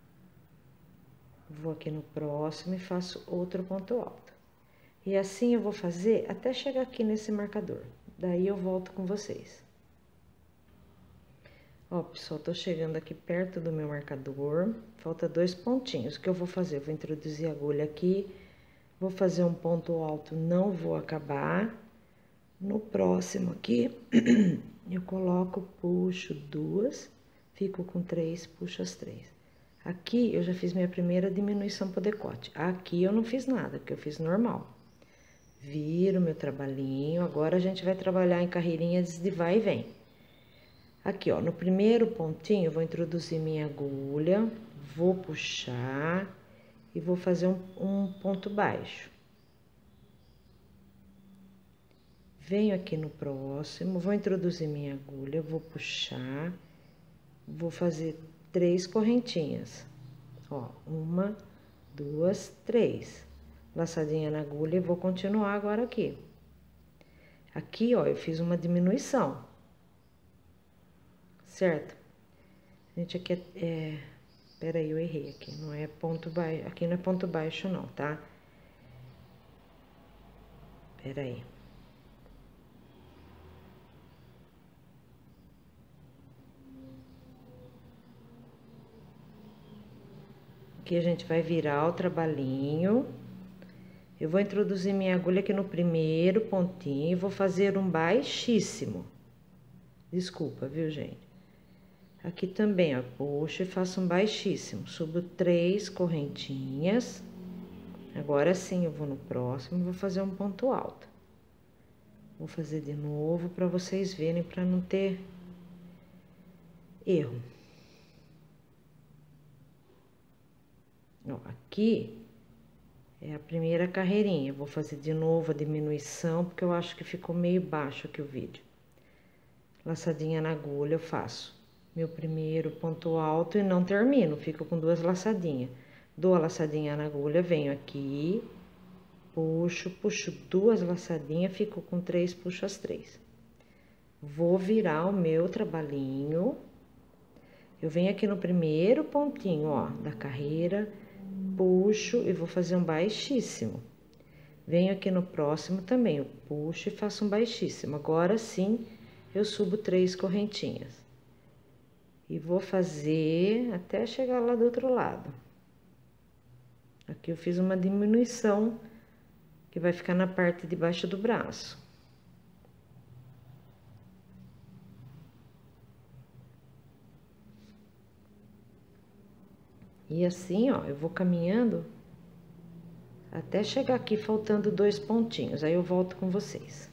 Vou aqui no próximo e faço outro ponto alto. E assim eu vou fazer até chegar aqui nesse marcador. Daí eu volto com vocês. Ó, pessoal, tô chegando aqui perto do meu marcador. Falta 2 pontinhos. O que eu vou fazer? Eu vou introduzir a agulha aqui. Vou fazer um ponto alto, não vou acabar. No próximo aqui, eu coloco, puxo 2, fico com 3, puxo as 3. Aqui eu já fiz minha primeira diminuição pro decote. Aqui eu não fiz nada, porque eu fiz normal. Viro meu trabalhinho, agora a gente vai trabalhar em carreirinhas de vai e vem. Aqui, ó, no primeiro pontinho, eu vou introduzir minha agulha, vou puxar e vou fazer um ponto baixo. Venho aqui no próximo, vou introduzir minha agulha, vou puxar, vou fazer 3 correntinhas. Ó, 1, 2, 3. Laçadinha na agulha e vou continuar agora aqui. Aqui, ó, eu fiz uma diminuição. Certo? Gente, aqui peraí, eu errei aqui. Não é ponto baixo. Aqui não é ponto baixo, não, tá? Peraí. Aqui a gente vai virar o trabalhinho. Eu vou introduzir minha agulha aqui no primeiro pontinho e vou fazer um baixíssimo. Desculpa, viu, gente? Aqui também, ó, puxo e faço um baixíssimo. Subo 3 correntinhas. Agora sim, eu vou no próximo e vou fazer um ponto alto. Vou fazer de novo para vocês verem, para não ter erro. Ó, aqui é a primeira carreirinha. Eu vou fazer de novo a diminuição, porque eu acho que ficou meio baixo aqui o vídeo. Laçadinha na agulha, eu faço meu primeiro ponto alto e não termino, fico com 2 laçadinhas. Dou a laçadinha na agulha, venho aqui, puxo 2 laçadinhas, fico com 3, puxo as 3. Vou virar o meu trabalhinho. Eu venho aqui no primeiro pontinho, ó, da carreira, puxo e vou fazer um baixíssimo. Venho aqui no próximo também, eu puxo e faço um baixíssimo. Agora sim, eu subo 3 correntinhas. E vou fazer até chegar lá do outro lado. Aqui eu fiz uma diminuição, que vai ficar na parte de baixo do braço. E assim, ó, eu vou caminhando até chegar aqui faltando 2 pontinhos. Aí eu volto com vocês.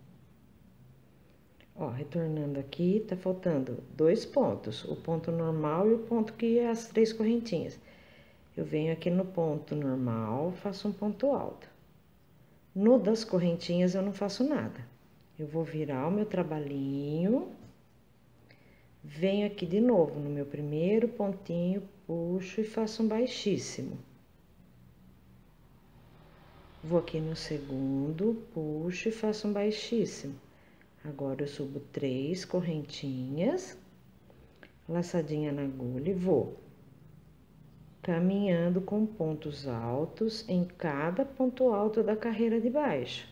Ó, retornando aqui, tá faltando 2 pontos. O ponto normal e o ponto que é as 3 correntinhas. Eu venho aqui no ponto normal, faço um ponto alto. No das correntinhas eu não faço nada. Eu vou virar o meu trabalhinho. Venho aqui de novo no meu primeiro pontinho, puxo e faço um baixíssimo. Vou aqui no segundo, puxo e faço um baixíssimo. Agora, eu subo 3 correntinhas, laçadinha na agulha e vou caminhando com pontos altos em cada ponto alto da carreira de baixo.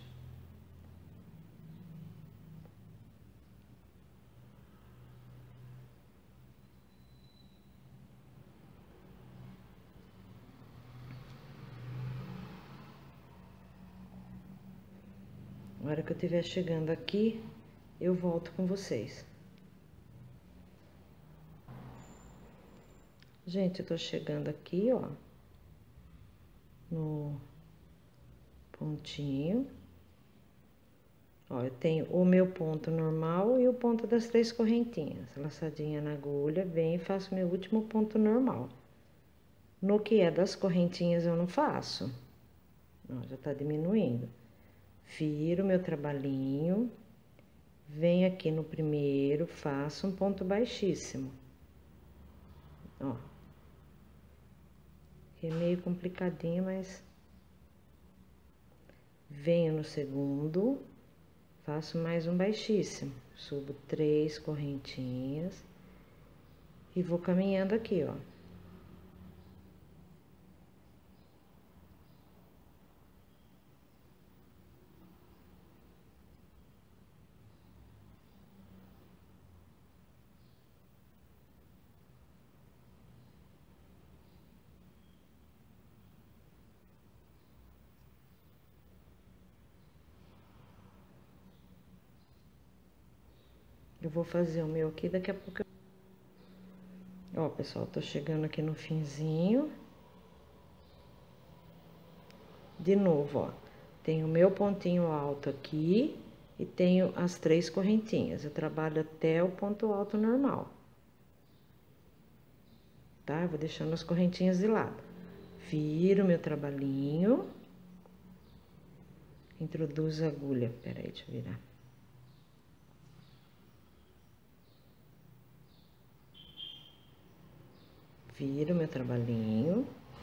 Na hora que eu estiver chegando aqui, eu volto com vocês. Gente, eu tô chegando aqui, ó, no pontinho. Ó, eu tenho o meu ponto normal e o ponto das 3 correntinhas. Laçadinha na agulha, venho e faço meu último ponto normal. No que é das correntinhas, eu não faço. Ó, já tá diminuindo. Viro meu trabalhinho, venho aqui no primeiro, faço um ponto baixíssimo. Ó. É meio complicadinho, mas... Venho no segundo, faço mais um baixíssimo. Subo 3 correntinhas e vou caminhando aqui, ó. Eu vou fazer o meu aqui, daqui a pouco... Ó, pessoal, tô chegando aqui no finzinho. De novo, ó. Tenho o meu pontinho alto aqui e tenho as 3 correntinhas. Eu trabalho até o ponto alto normal. Tá? Eu vou deixando as correntinhas de lado. Viro meu trabalhinho. Introduzo a agulha. Peraí, deixa eu virar. Viro meu trabalhinho.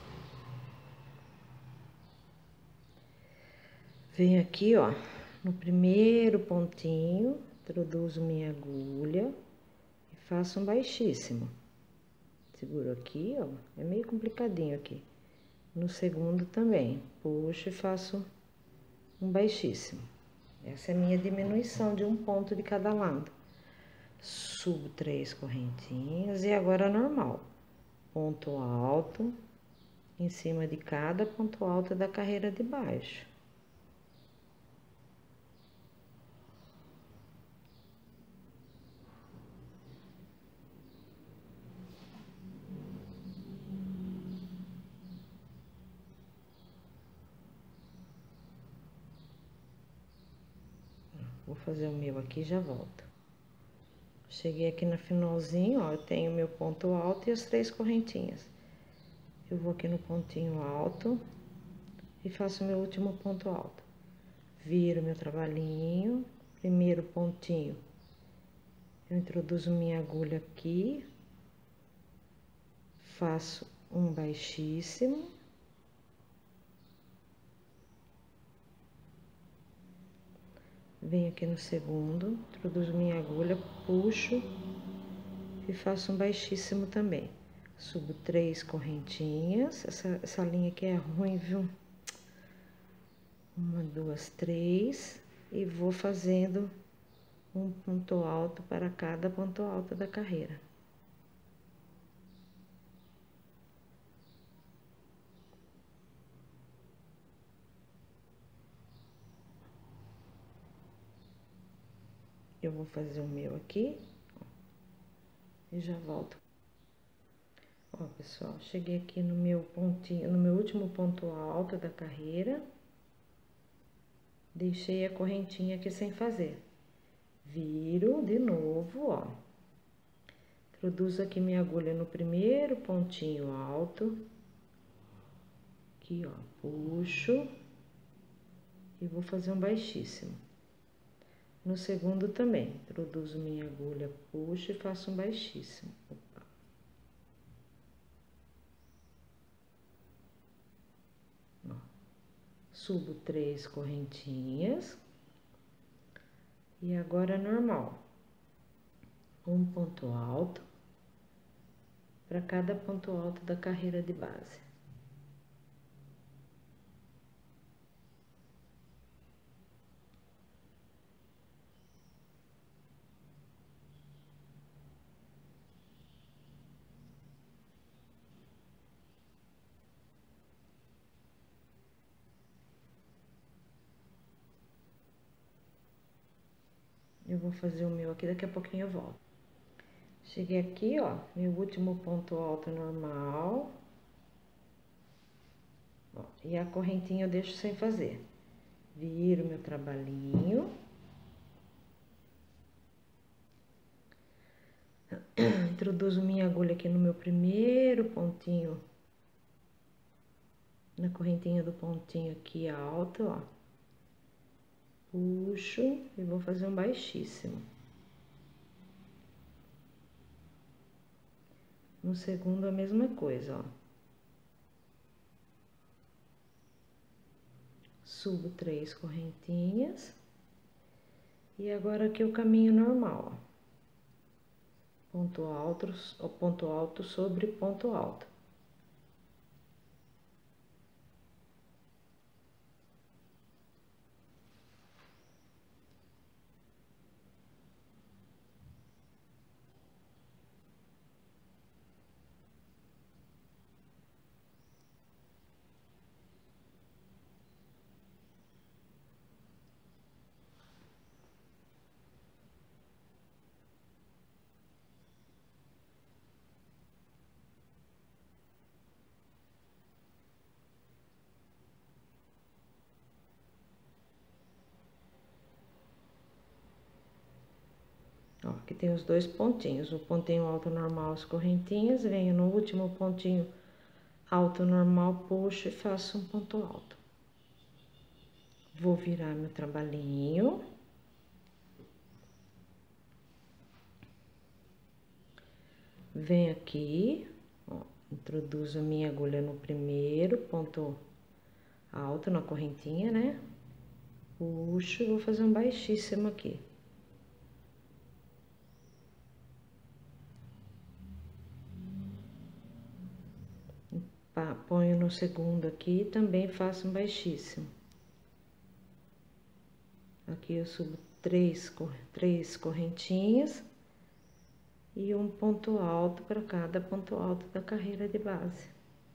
Venho aqui, ó, no primeiro pontinho, introduzo minha agulha e faço um baixíssimo. Seguro aqui, ó, é meio complicadinho aqui. No segundo também, puxo e faço um baixíssimo. Essa é a minha diminuição de um ponto de cada lado. Subo 3 correntinhas e agora normal. Ponto alto em cima de cada ponto alto da carreira de baixo. Vou fazer o meu aqui e já volto. Cheguei aqui no finalzinho, ó, eu tenho meu ponto alto e as 3 correntinhas. Eu vou aqui no pontinho alto e faço meu último ponto alto. Viro meu trabalhinho, primeiro pontinho. Eu introduzo minha agulha aqui, faço um baixíssimo. Venho aqui no segundo, introduzo minha agulha, puxo e faço um baixíssimo também. Subo 3 correntinhas, essa linha aqui é ruim, viu? 1, 2, 3, e vou fazendo um ponto alto para cada ponto alto da carreira. Eu vou fazer o meu aqui, ó, e já volto. Ó, pessoal, cheguei aqui no meu pontinho, no meu último ponto alto da carreira. Deixei a correntinha aqui sem fazer. Viro de novo, ó. Introduzo aqui minha agulha no primeiro pontinho alto. Aqui, ó, puxo. E vou fazer um baixíssimo. No segundo também, introduzo minha agulha, puxo e faço um baixíssimo. Opa. Ó. subo 3 correntinhas e agora normal. Um ponto alto para cada ponto alto da carreira de base. Eu vou fazer o meu aqui, daqui a pouquinho eu volto. Cheguei aqui, ó, meu último ponto alto normal. Ó, e a correntinha eu deixo sem fazer. Viro meu trabalhinho. Introduzo minha agulha aqui no meu primeiro pontinho. Na correntinha do pontinho aqui alto, ó. Puxo e vou fazer um baixíssimo. No segundo, a mesma coisa, ó. Subo 3 correntinhas. E agora aqui o caminho normal, ó. Ponto alto sobre ponto alto. Ó, aqui tem os dois pontinhos, o pontinho alto normal, as correntinhas, venho no último pontinho alto normal, puxo e faço um ponto alto. Vou virar meu trabalhinho. Venho aqui, ó, introduzo a minha agulha no primeiro ponto alto, na correntinha, né? Puxo e vou fazer um baixíssimo aqui. Ponho no segundo aqui e também faço um baixíssimo. Aqui eu subo três correntinhas e um ponto alto para cada ponto alto da carreira de base.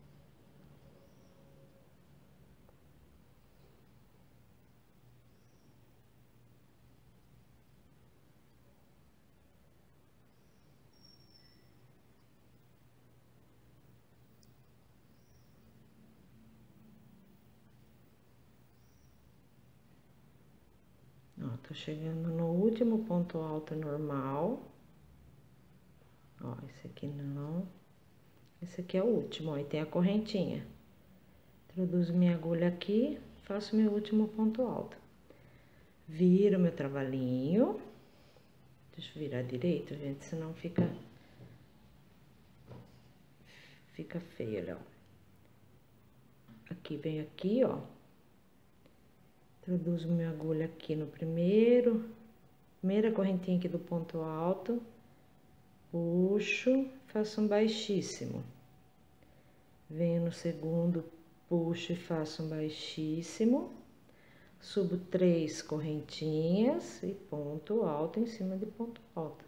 Ó, tô chegando no último ponto alto normal. Ó, esse aqui não. Esse aqui é o último, ó, e tem a correntinha. Introduzo minha agulha aqui, faço meu último ponto alto. Viro meu trabalhinho. Deixa eu virar direito, gente, senão fica feio, olha, ó. Aqui, vem aqui, ó. Introduzo minha agulha aqui no primeira correntinha aqui do ponto alto. Puxo, faço um baixíssimo. Venho no segundo, puxo e faço um baixíssimo. Subo 3 correntinhas e ponto alto em cima de ponto alto.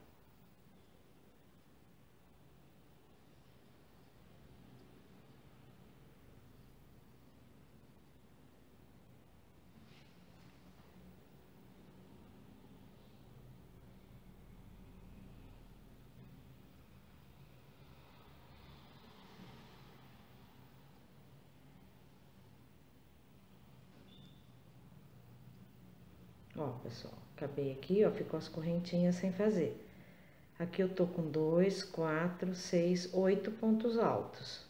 Ó, pessoal, acabei aqui, ó, ficou as correntinhas sem fazer. Aqui eu tô com 2, 4, 6, 8 pontos altos.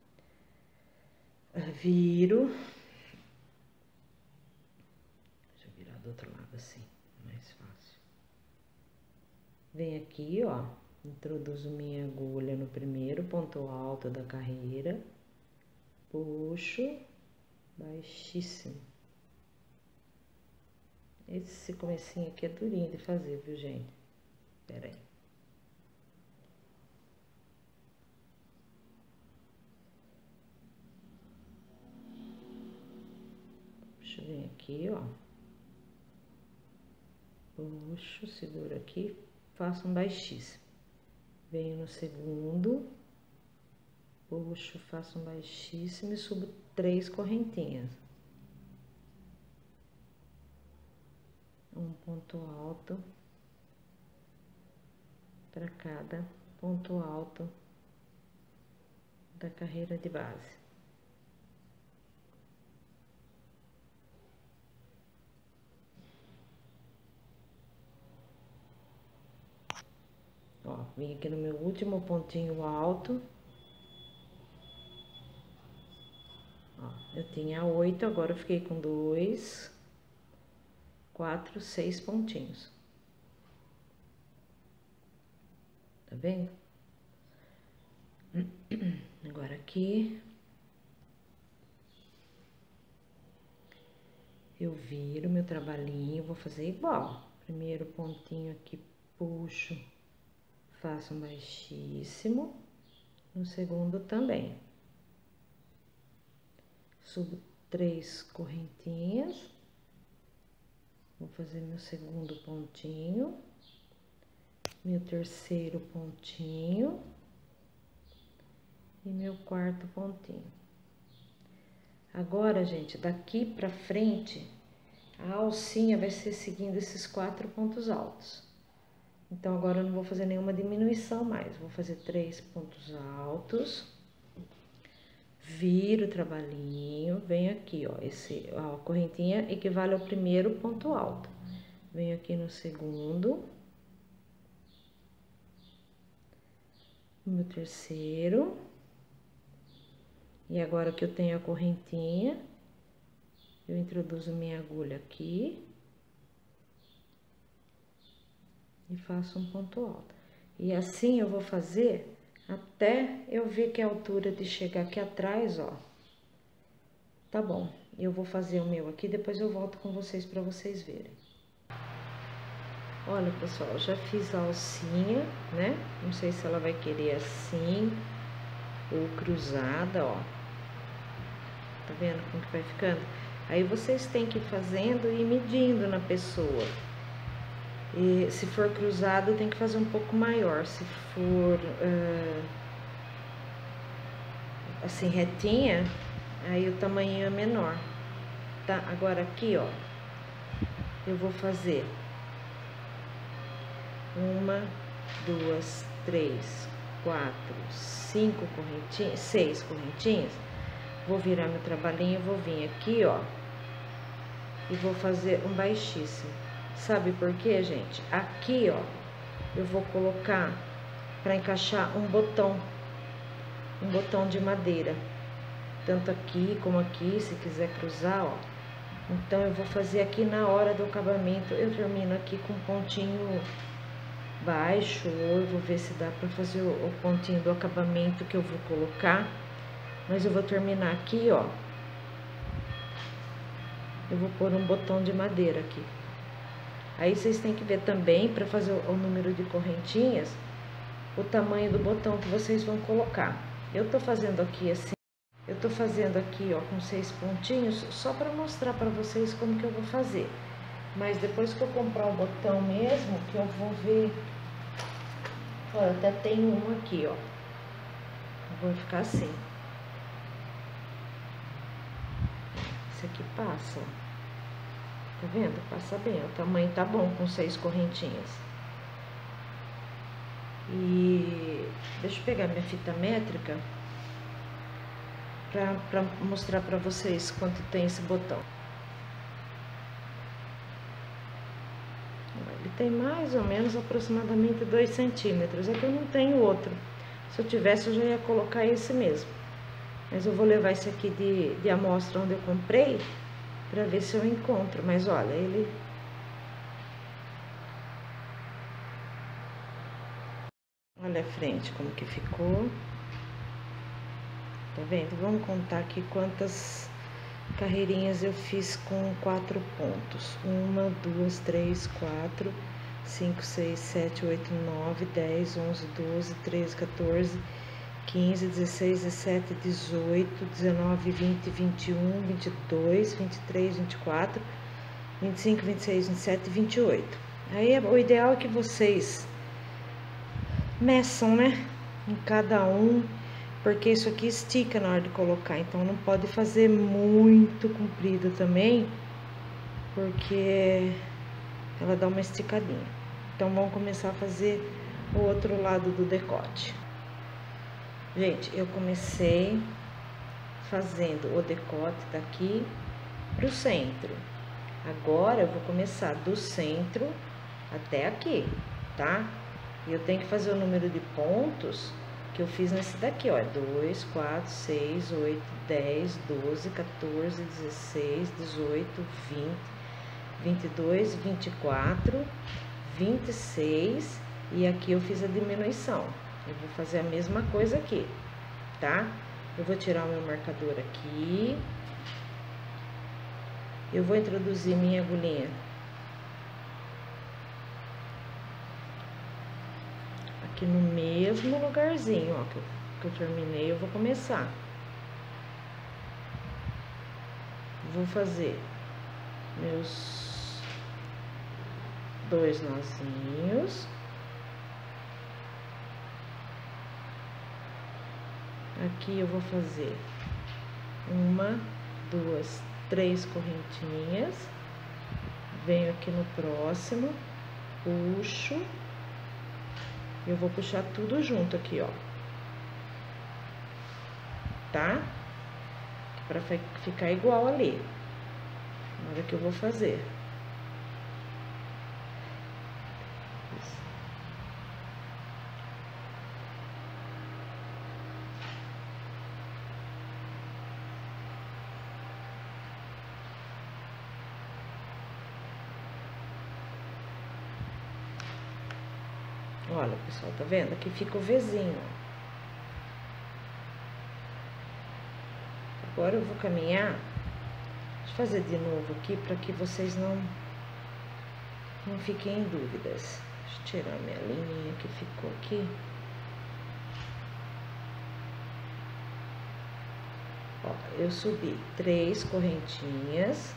Viro. Deixa eu virar do outro lado assim, mais fácil. Venho aqui, ó, introduzo minha agulha no primeiro ponto alto da carreira. Puxo, baixíssimo. Esse comecinho aqui é durinho de fazer, viu, gente? Pera aí. Deixa eu vir aqui, ó. Puxo, seguro aqui, faço um baixíssimo. Venho no segundo, puxo, faço um baixíssimo e subo 3 correntinhas. Um ponto alto para cada ponto alto da carreira de base. Ó, vim aqui no meu último pontinho alto. Ó, eu tinha 8, agora eu fiquei com 2, 4, 6 pontinhos. Tá vendo? Agora aqui eu viro meu trabalhinho, vou fazer igual. Primeiro pontinho aqui, puxo, faço um baixíssimo, no segundo também. Subo 3 correntinhas, vou fazer meu segundo pontinho, meu terceiro pontinho e meu quarto pontinho. Agora, gente, daqui pra frente, a alcinha vai ser seguindo esses 4 pontos altos. Então, agora eu não vou fazer nenhuma diminuição mais, vou fazer 3 pontos altos, viro o trabalhinho, venho aqui, ó, a correntinha equivale ao primeiro ponto alto. Venho aqui no segundo, no meu terceiro, e agora que eu tenho a correntinha, eu introduzo minha agulha aqui e faço um ponto alto. E assim eu vou fazer até eu ver que a altura de chegar aqui atrás, ó, tá bom. Eu vou fazer o meu aqui, depois eu volto com vocês pra vocês verem. Olha, pessoal, já fiz a alcinha, né? Não sei se ela vai querer assim ou cruzada, ó. Tá vendo como que vai ficando? Aí vocês têm que ir fazendo e medindo na pessoa. E se for cruzado, tem que fazer um pouco maior. Se for assim, retinha, aí o tamanho é menor, tá? Agora aqui, ó, eu vou fazer 1, 2, 3, 4, 5 correntinhas, 6 correntinhas. Vou virar meu trabalhinho, vou vir aqui, ó, e vou fazer um baixíssimo. Sabe por quê, gente? Aqui, ó, eu vou colocar para encaixar um botão de madeira, tanto aqui como aqui, se quiser cruzar, ó. Então, eu vou fazer aqui na hora do acabamento, eu termino aqui com um pontinho baixo, ou eu vou ver se dá para fazer o pontinho do acabamento que eu vou colocar, mas eu vou terminar aqui, ó. Eu vou pôr um botão de madeira aqui. Aí, vocês têm que ver também, para fazer o número de correntinhas, o tamanho do botão que vocês vão colocar. Eu tô fazendo aqui assim, eu tô fazendo aqui, ó, com 6 pontinhos, só para mostrar para vocês como que eu vou fazer. Mas depois que eu comprar o botão mesmo, que eu vou ver... Ó, eu até tenho um aqui, ó. Vou ficar assim. Esse aqui passa, ó. Tá vendo? Passa bem, o tamanho tá bom com 6 correntinhas. E deixa eu pegar minha fita métrica pra mostrar pra vocês quanto tem esse botão. Ele tem mais ou menos aproximadamente 2 centímetros. É que eu não tenho outro. Se eu tivesse, eu já ia colocar esse mesmo. Mas eu vou levar esse aqui de amostra onde eu comprei, pra ver se eu encontro. Mas olha, ele... Olha a frente como que ficou. Tá vendo? Vamos contar aqui quantas carreirinhas eu fiz com 4 pontos. 1, 2, 3, 4, 5, 6, 7, 8, 9, 10, 11, 12, 13, 14, 15, 16, 17, 18, 19, 20, 21, 22, 23, 24, 25, 26, 27 e 28. Aí o ideal é que vocês meçam, né? Em cada um, porque isso aqui estica na hora de colocar, então não pode fazer muito comprido também, porque ela dá uma esticadinha. Então vamos começar a fazer o outro lado do decote. Gente, eu comecei fazendo o decote daqui pro centro. Agora eu vou começar do centro até aqui, tá? E eu tenho que fazer o número de pontos que eu fiz nesse daqui, ó. 2, 4, 6, 8, 10, 12, 14, 16, 18, 20, 22, 24, 26. E aqui eu fiz a diminuição. Eu vou fazer a mesma coisa aqui, tá? Eu vou tirar o meu marcador aqui. Eu vou introduzir minha agulhinha aqui no mesmo lugarzinho, ó, que eu terminei. Eu vou começar. Vou fazer meus 2 nozinhos. Aqui eu vou fazer 1, 2, 3 correntinhas. Venho aqui no próximo, puxo. Eu vou puxar tudo junto aqui, ó. Tá? Pra ficar igual ali. Na hora que eu vou fazer. Olha, pessoal, tá vendo? Aqui fica o Vzinho. Agora eu vou caminhar. Deixa eu fazer de novo aqui para que vocês não fiquem em dúvidas. Deixa eu tirar minha linha que ficou aqui. Ó, eu subi 3 correntinhas.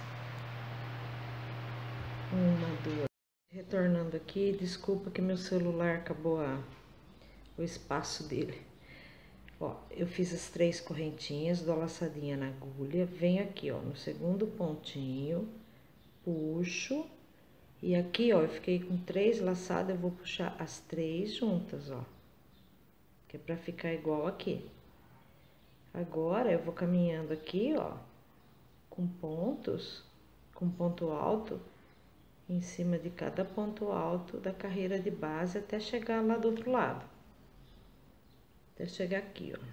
1, 2. Retornando aqui, desculpa que meu celular acabou o espaço dele. Ó, eu fiz as 3 correntinhas, dou a laçadinha na agulha, venho aqui, ó, no segundo pontinho, puxo, e aqui, ó, eu fiquei com 3 laçadas, eu vou puxar as 3 juntas, ó, que é pra ficar igual aqui. Agora, eu vou caminhando aqui, ó, com pontos, com ponto alto, em cima de cada ponto alto da carreira de base até chegar lá do outro lado. Até chegar aqui, ó.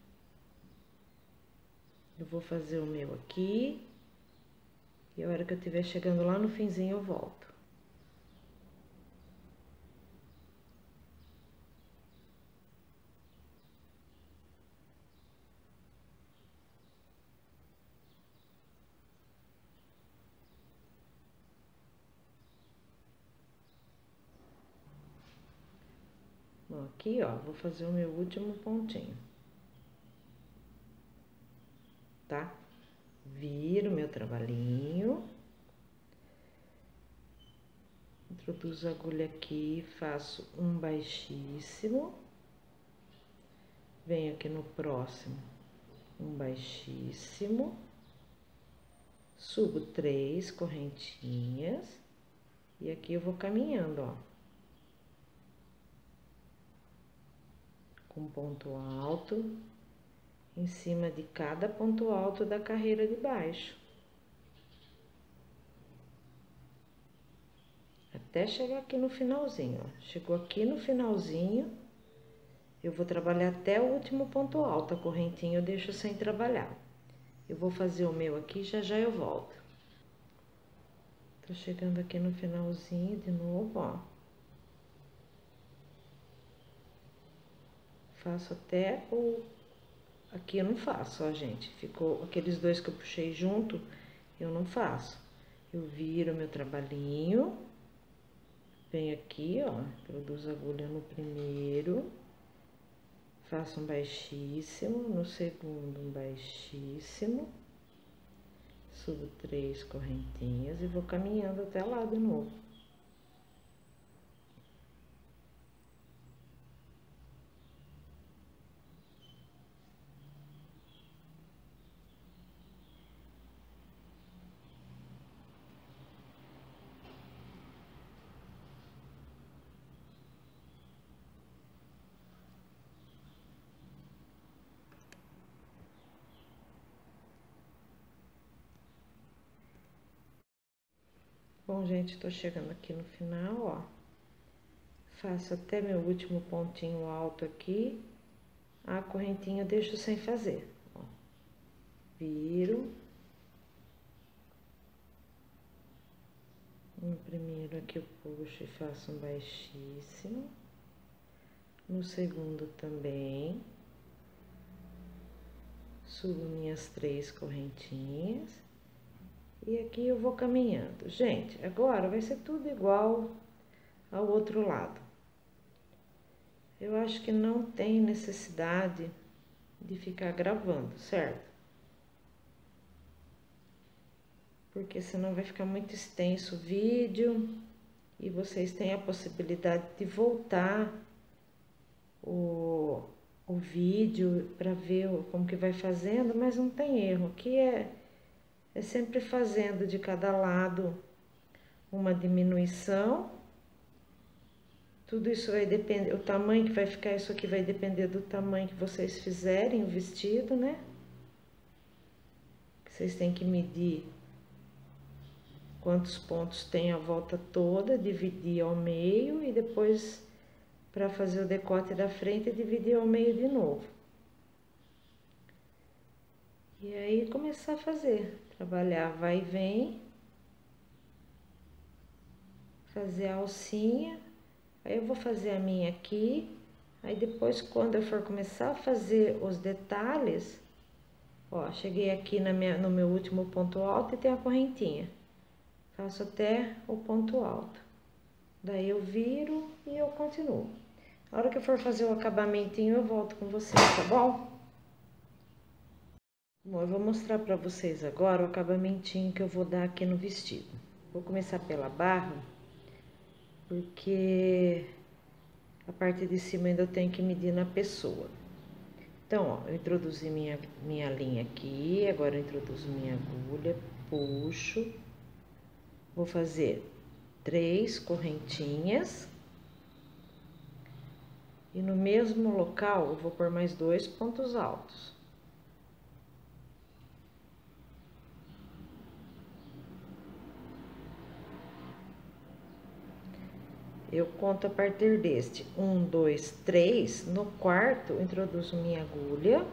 Eu vou fazer o meu aqui. E a hora que eu estiver chegando lá no finzinho, eu volto. Bom, aqui, ó, vou fazer o meu último pontinho. Tá? Viro meu trabalhinho. Introduzo a agulha aqui, faço um baixíssimo. Venho aqui no próximo, um baixíssimo. Subo 3 correntinhas. E aqui eu vou caminhando, ó. Com ponto alto em cima de cada ponto alto da carreira de baixo. Até chegar aqui no finalzinho, ó. Chegou aqui no finalzinho, eu vou trabalhar até o último ponto alto. A correntinha eu deixo sem trabalhar. Eu vou fazer o meu aqui, já já eu volto. Tô chegando aqui no finalzinho de novo, ó. Faço até aqui eu não faço, ó, gente. Ficou aqueles dois que eu puxei junto, eu não faço. Eu viro meu trabalhinho, venho aqui, ó, introduzo a agulha no primeiro, faço um baixíssimo, no segundo um baixíssimo, subo 3 correntinhas e vou caminhando até lá de novo. Bom, gente, tô chegando aqui no final, ó. Faço até meu último pontinho alto aqui. A correntinha eu deixo sem fazer, ó. Viro. No primeiro aqui eu puxo e faço um baixíssimo. No segundo também. Subo minhas 3 correntinhas. E aqui eu vou caminhando. Gente, agora vai ser tudo igual ao outro lado. Eu acho que não tem necessidade de ficar gravando, certo? Porque senão vai ficar muito extenso o vídeo e vocês têm a possibilidade de voltar o vídeo para ver como que vai fazendo, mas não tem erro. Aqui é sempre fazendo de cada lado uma diminuição. Tudo isso vai depender, o tamanho que vai ficar isso aqui vai depender do tamanho que vocês fizerem o vestido, né? Vocês têm que medir quantos pontos tem a volta toda, dividir ao meio e depois, para fazer o decote da frente, dividir ao meio de novo. E aí começar a fazer, trabalhar vai e vem, fazer a alcinha. Aí eu vou fazer a minha aqui, aí depois quando eu for começar a fazer os detalhes, ó, cheguei aqui no meu último ponto alto e tem a correntinha. Faço até o ponto alto. Daí eu viro e eu continuo. Na hora que eu for fazer o acabamentinho, eu volto com vocês, tá bom? Bom, eu vou mostrar pra vocês agora o acabamentinho que eu vou dar aqui no vestido. Vou começar pela barra, porque a parte de cima ainda eu tenho que medir na pessoa. Então, ó, eu introduzi minha linha aqui, agora eu introduzo minha agulha, puxo, vou fazer 3 correntinhas e no mesmo local eu vou pôr mais 2 pontos altos. Eu conto a partir deste 1, 2, 3. No quarto, introduzo minha agulha,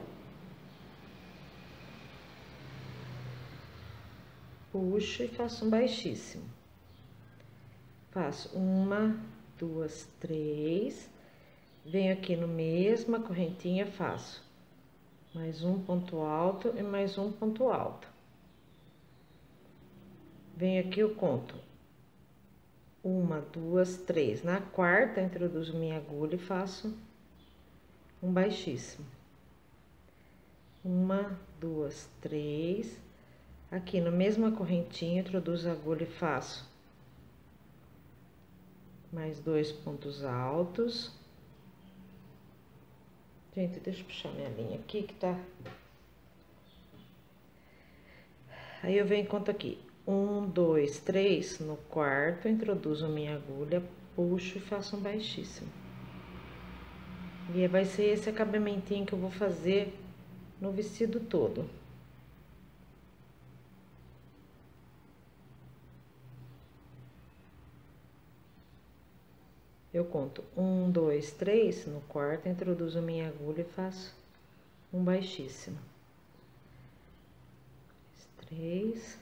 puxo e faço um baixíssimo. Faço 1, 2, 3. Venho aqui no mesma correntinha, faço mais um ponto alto e mais um ponto alto. Venho aqui, eu conto 1, 2, 3. Na quarta, introduzo minha agulha e faço um baixíssimo. 1, 2, 3. Aqui na mesma correntinha, introduzo a agulha e faço mais 2 pontos altos. Gente, deixa eu puxar minha linha aqui que tá. Aí eu venho e conto aqui. 1, 2, 3. No quarto, introduzo minha agulha, puxo e faço um baixíssimo. E vai ser esse acabamentinho que eu vou fazer no vestido todo. Eu conto 1, 2, 3. No quarto, introduzo minha agulha e faço um baixíssimo. 3.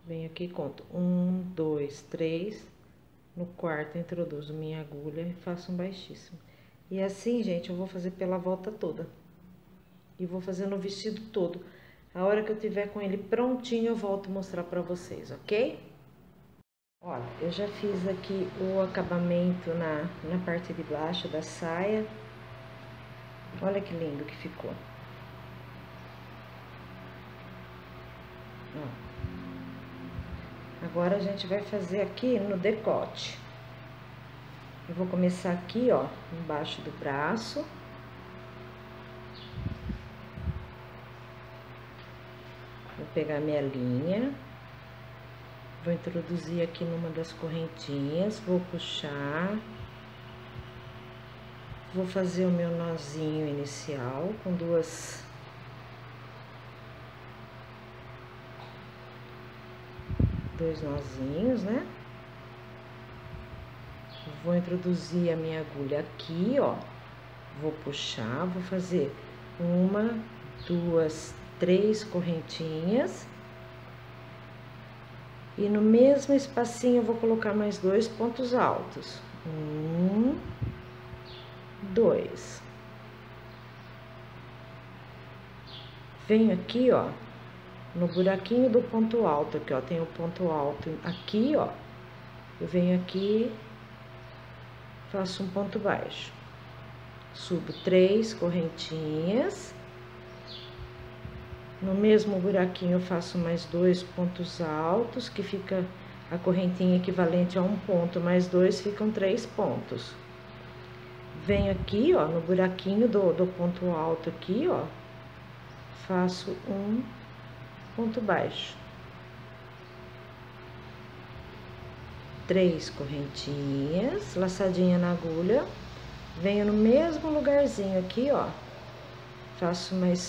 Venho aqui e conto 1, 2, 3. No quarto, introduzo minha agulha e faço um baixíssimo. E assim, gente, eu vou fazer pela volta toda. E vou fazer no vestido todo. A hora que eu tiver com ele prontinho, eu volto mostrar pra vocês, ok? Olha, eu já fiz aqui o acabamento na parte de baixo da saia. Olha que lindo que ficou. Ó. Agora a gente vai fazer aqui no decote. Eu vou começar aqui, ó, embaixo do braço. Vou pegar minha linha. Vou introduzir aqui numa das correntinhas, vou puxar. Vou fazer o meu nozinho inicial com dois nozinhos, né? Vou introduzir a minha agulha aqui, ó. Vou puxar, vou fazer 1, 2, 3 correntinhas. E no mesmo espacinho eu vou colocar mais 2 pontos altos. 1, 2. Venho aqui, ó, no buraquinho do ponto alto, aqui, ó, tem o ponto alto aqui, ó. Eu venho aqui, faço um ponto baixo. Subo 3 correntinhas. No mesmo buraquinho eu faço mais 2 pontos altos, que fica a correntinha equivalente a 1 ponto, mais 2 ficam 3 pontos. Venho aqui, ó, no buraquinho do ponto alto aqui, ó, faço um ponto baixo. 3 correntinhas, laçadinha na agulha. Venho no mesmo lugarzinho aqui, ó, faço mais,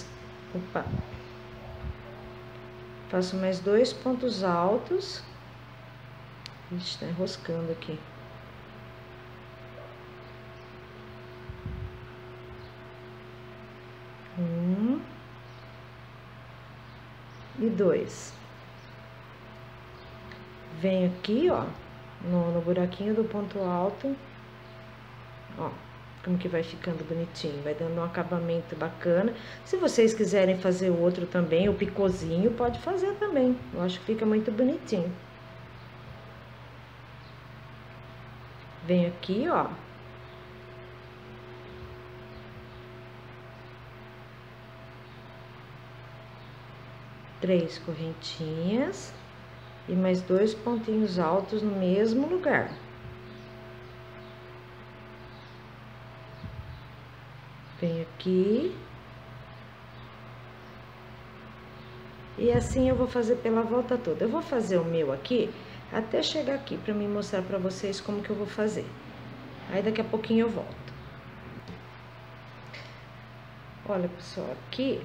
faço mais 2 pontos altos. Ixi, tá enroscando aqui. E 2. Venho aqui, ó, no buraquinho do ponto alto, ó, como que vai ficando bonitinho, vai dando um acabamento bacana. Se vocês quiserem fazer outro também, o picôzinho, pode fazer também, eu acho que fica muito bonitinho. Venho aqui, ó. Três correntinhas e mais 2 pontinhos altos no mesmo lugar. Venho aqui. E assim eu vou fazer pela volta toda. Eu vou fazer o meu aqui até chegar aqui pra me mostrar pra vocês como que eu vou fazer. Aí daqui a pouquinho eu volto. Olha, pessoal, aqui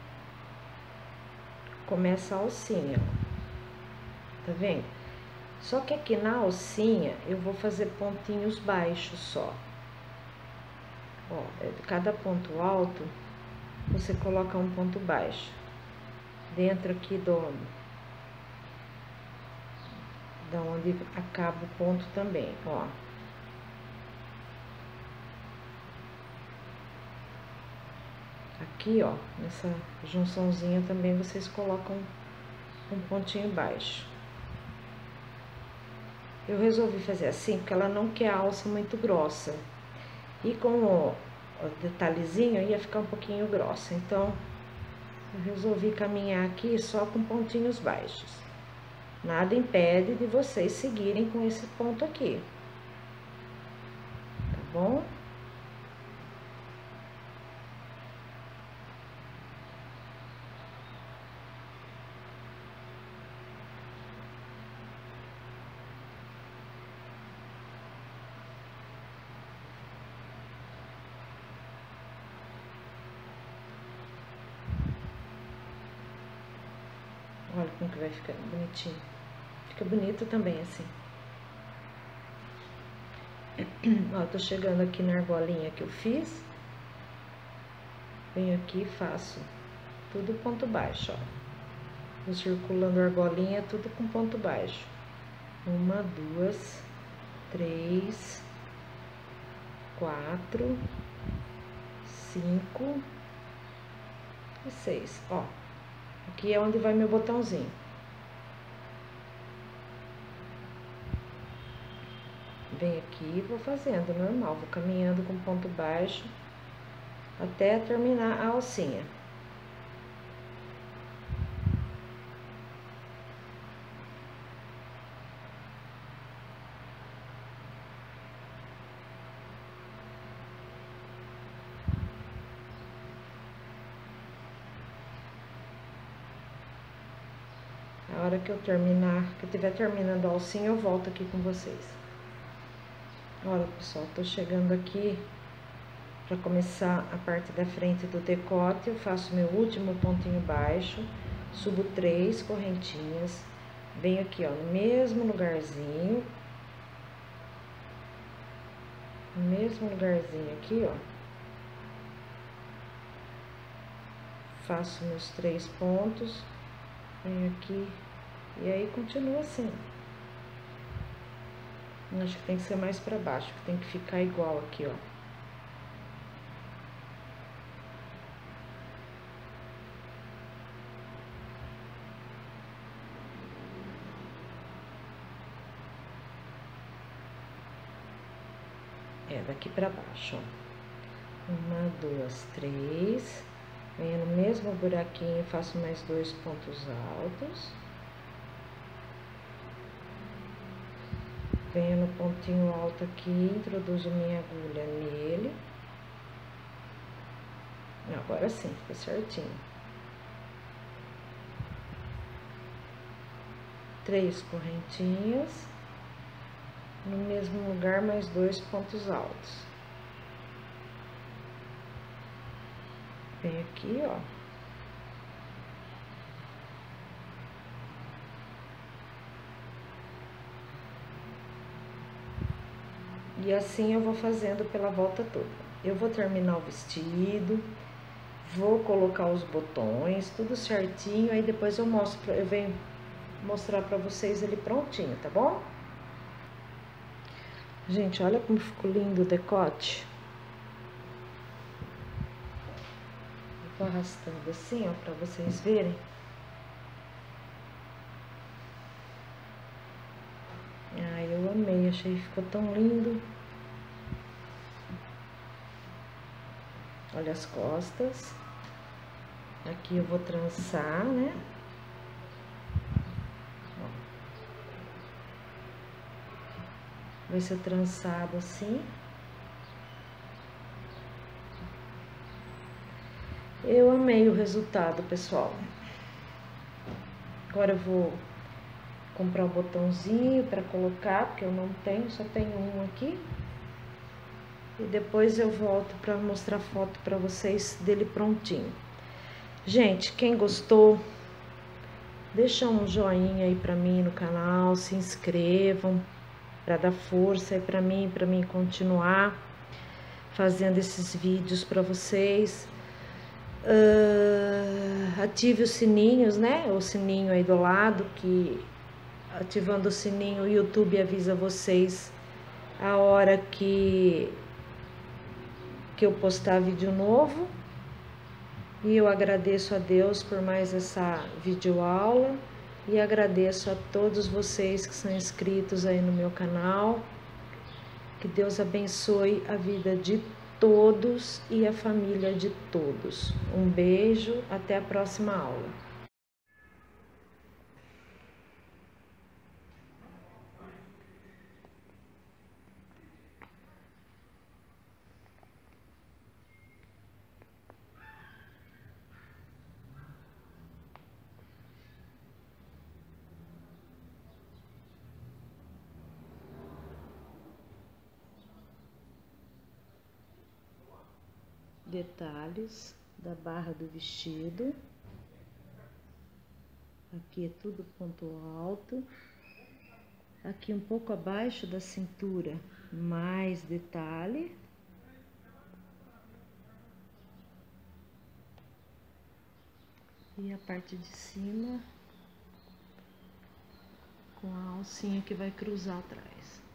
começa a alcinha, ó. Tá vendo? Só que aqui na alcinha eu vou fazer pontinhos baixos só. Ó, cada ponto alto você coloca um ponto baixo. Dentro aqui da onde acaba o ponto também, ó. Aqui, ó, nessa junçãozinha também vocês colocam um pontinho baixo. Eu resolvi fazer assim porque ela não quer a alça muito grossa. E com o detalhezinho ia ficar um pouquinho grossa. Então, eu resolvi caminhar aqui só com pontinhos baixos. Nada impede de vocês seguirem com esse ponto aqui. Tá bom? Olha como que vai ficar bonitinho. Fica bonito também, assim. Ó, tô chegando aqui na argolinha que eu fiz. Venho aqui e faço tudo ponto baixo, ó. Vou circulando a argolinha, tudo com ponto baixo. 1, 2, 3, 4, 5 e 6. Ó, aqui é onde vai meu botãozinho. Venho aqui e vou fazendo normal, vou caminhando com ponto baixo até terminar a alcinha. A hora que eu terminar, que eu tiver terminando a alcinha, eu volto aqui com vocês. Olha, pessoal, tô chegando aqui para começar a parte da frente do decote. Eu faço meu último pontinho baixo, subo 3 correntinhas, venho aqui, ó, no mesmo lugarzinho. No mesmo lugarzinho aqui, ó. Faço meus 3 pontos, venho aqui e aí continua assim. Acho que tem que ser mais pra baixo, que tem que ficar igual aqui, ó. É, daqui pra baixo, ó. 1, 2, 3. Venho no mesmo buraquinho, faço mais 2 pontos altos. Venho no pontinho alto aqui, introduzo minha agulha nele. Agora sim, ficou certinho. 3 correntinhas. No mesmo lugar, mais 2 pontos altos. Venho aqui, ó. E assim eu vou fazendo pela volta toda. Eu vou terminar o vestido, vou colocar os botões, tudo certinho, aí depois eu mostro, eu venho mostrar pra vocês ele prontinho, tá bom? Gente, olha como ficou lindo o decote. Eu vou arrastando assim, ó, pra vocês verem. Ai, eu amei, achei que ficou tão lindo. Olha as costas. Aqui eu vou trançar, né? Vai ser trançado assim. Eu amei o resultado, pessoal. Agora eu vou comprar o botãozinho para colocar, porque eu não tenho, só tenho um aqui. E depois eu volto para mostrar foto para vocês dele prontinho. Gente, quem gostou, deixa um joinha aí para mim no canal, se inscrevam para dar força aí para mim continuar fazendo esses vídeos para vocês. Ative os sininhos, né? O sininho aí do lado, que ativando o sininho o YouTube avisa vocês a hora que eu postar vídeo novo. E eu agradeço a Deus por mais essa videoaula e agradeço a todos vocês que são inscritos aí no meu canal. Que Deus abençoe a vida de todos e a família de todos. Um beijo, até a próxima aula. Detalhes da barra do vestido. Aqui é tudo ponto alto. Aqui um pouco abaixo da cintura, mais detalhe. E a parte de cima alcinha que vai cruzar atrás.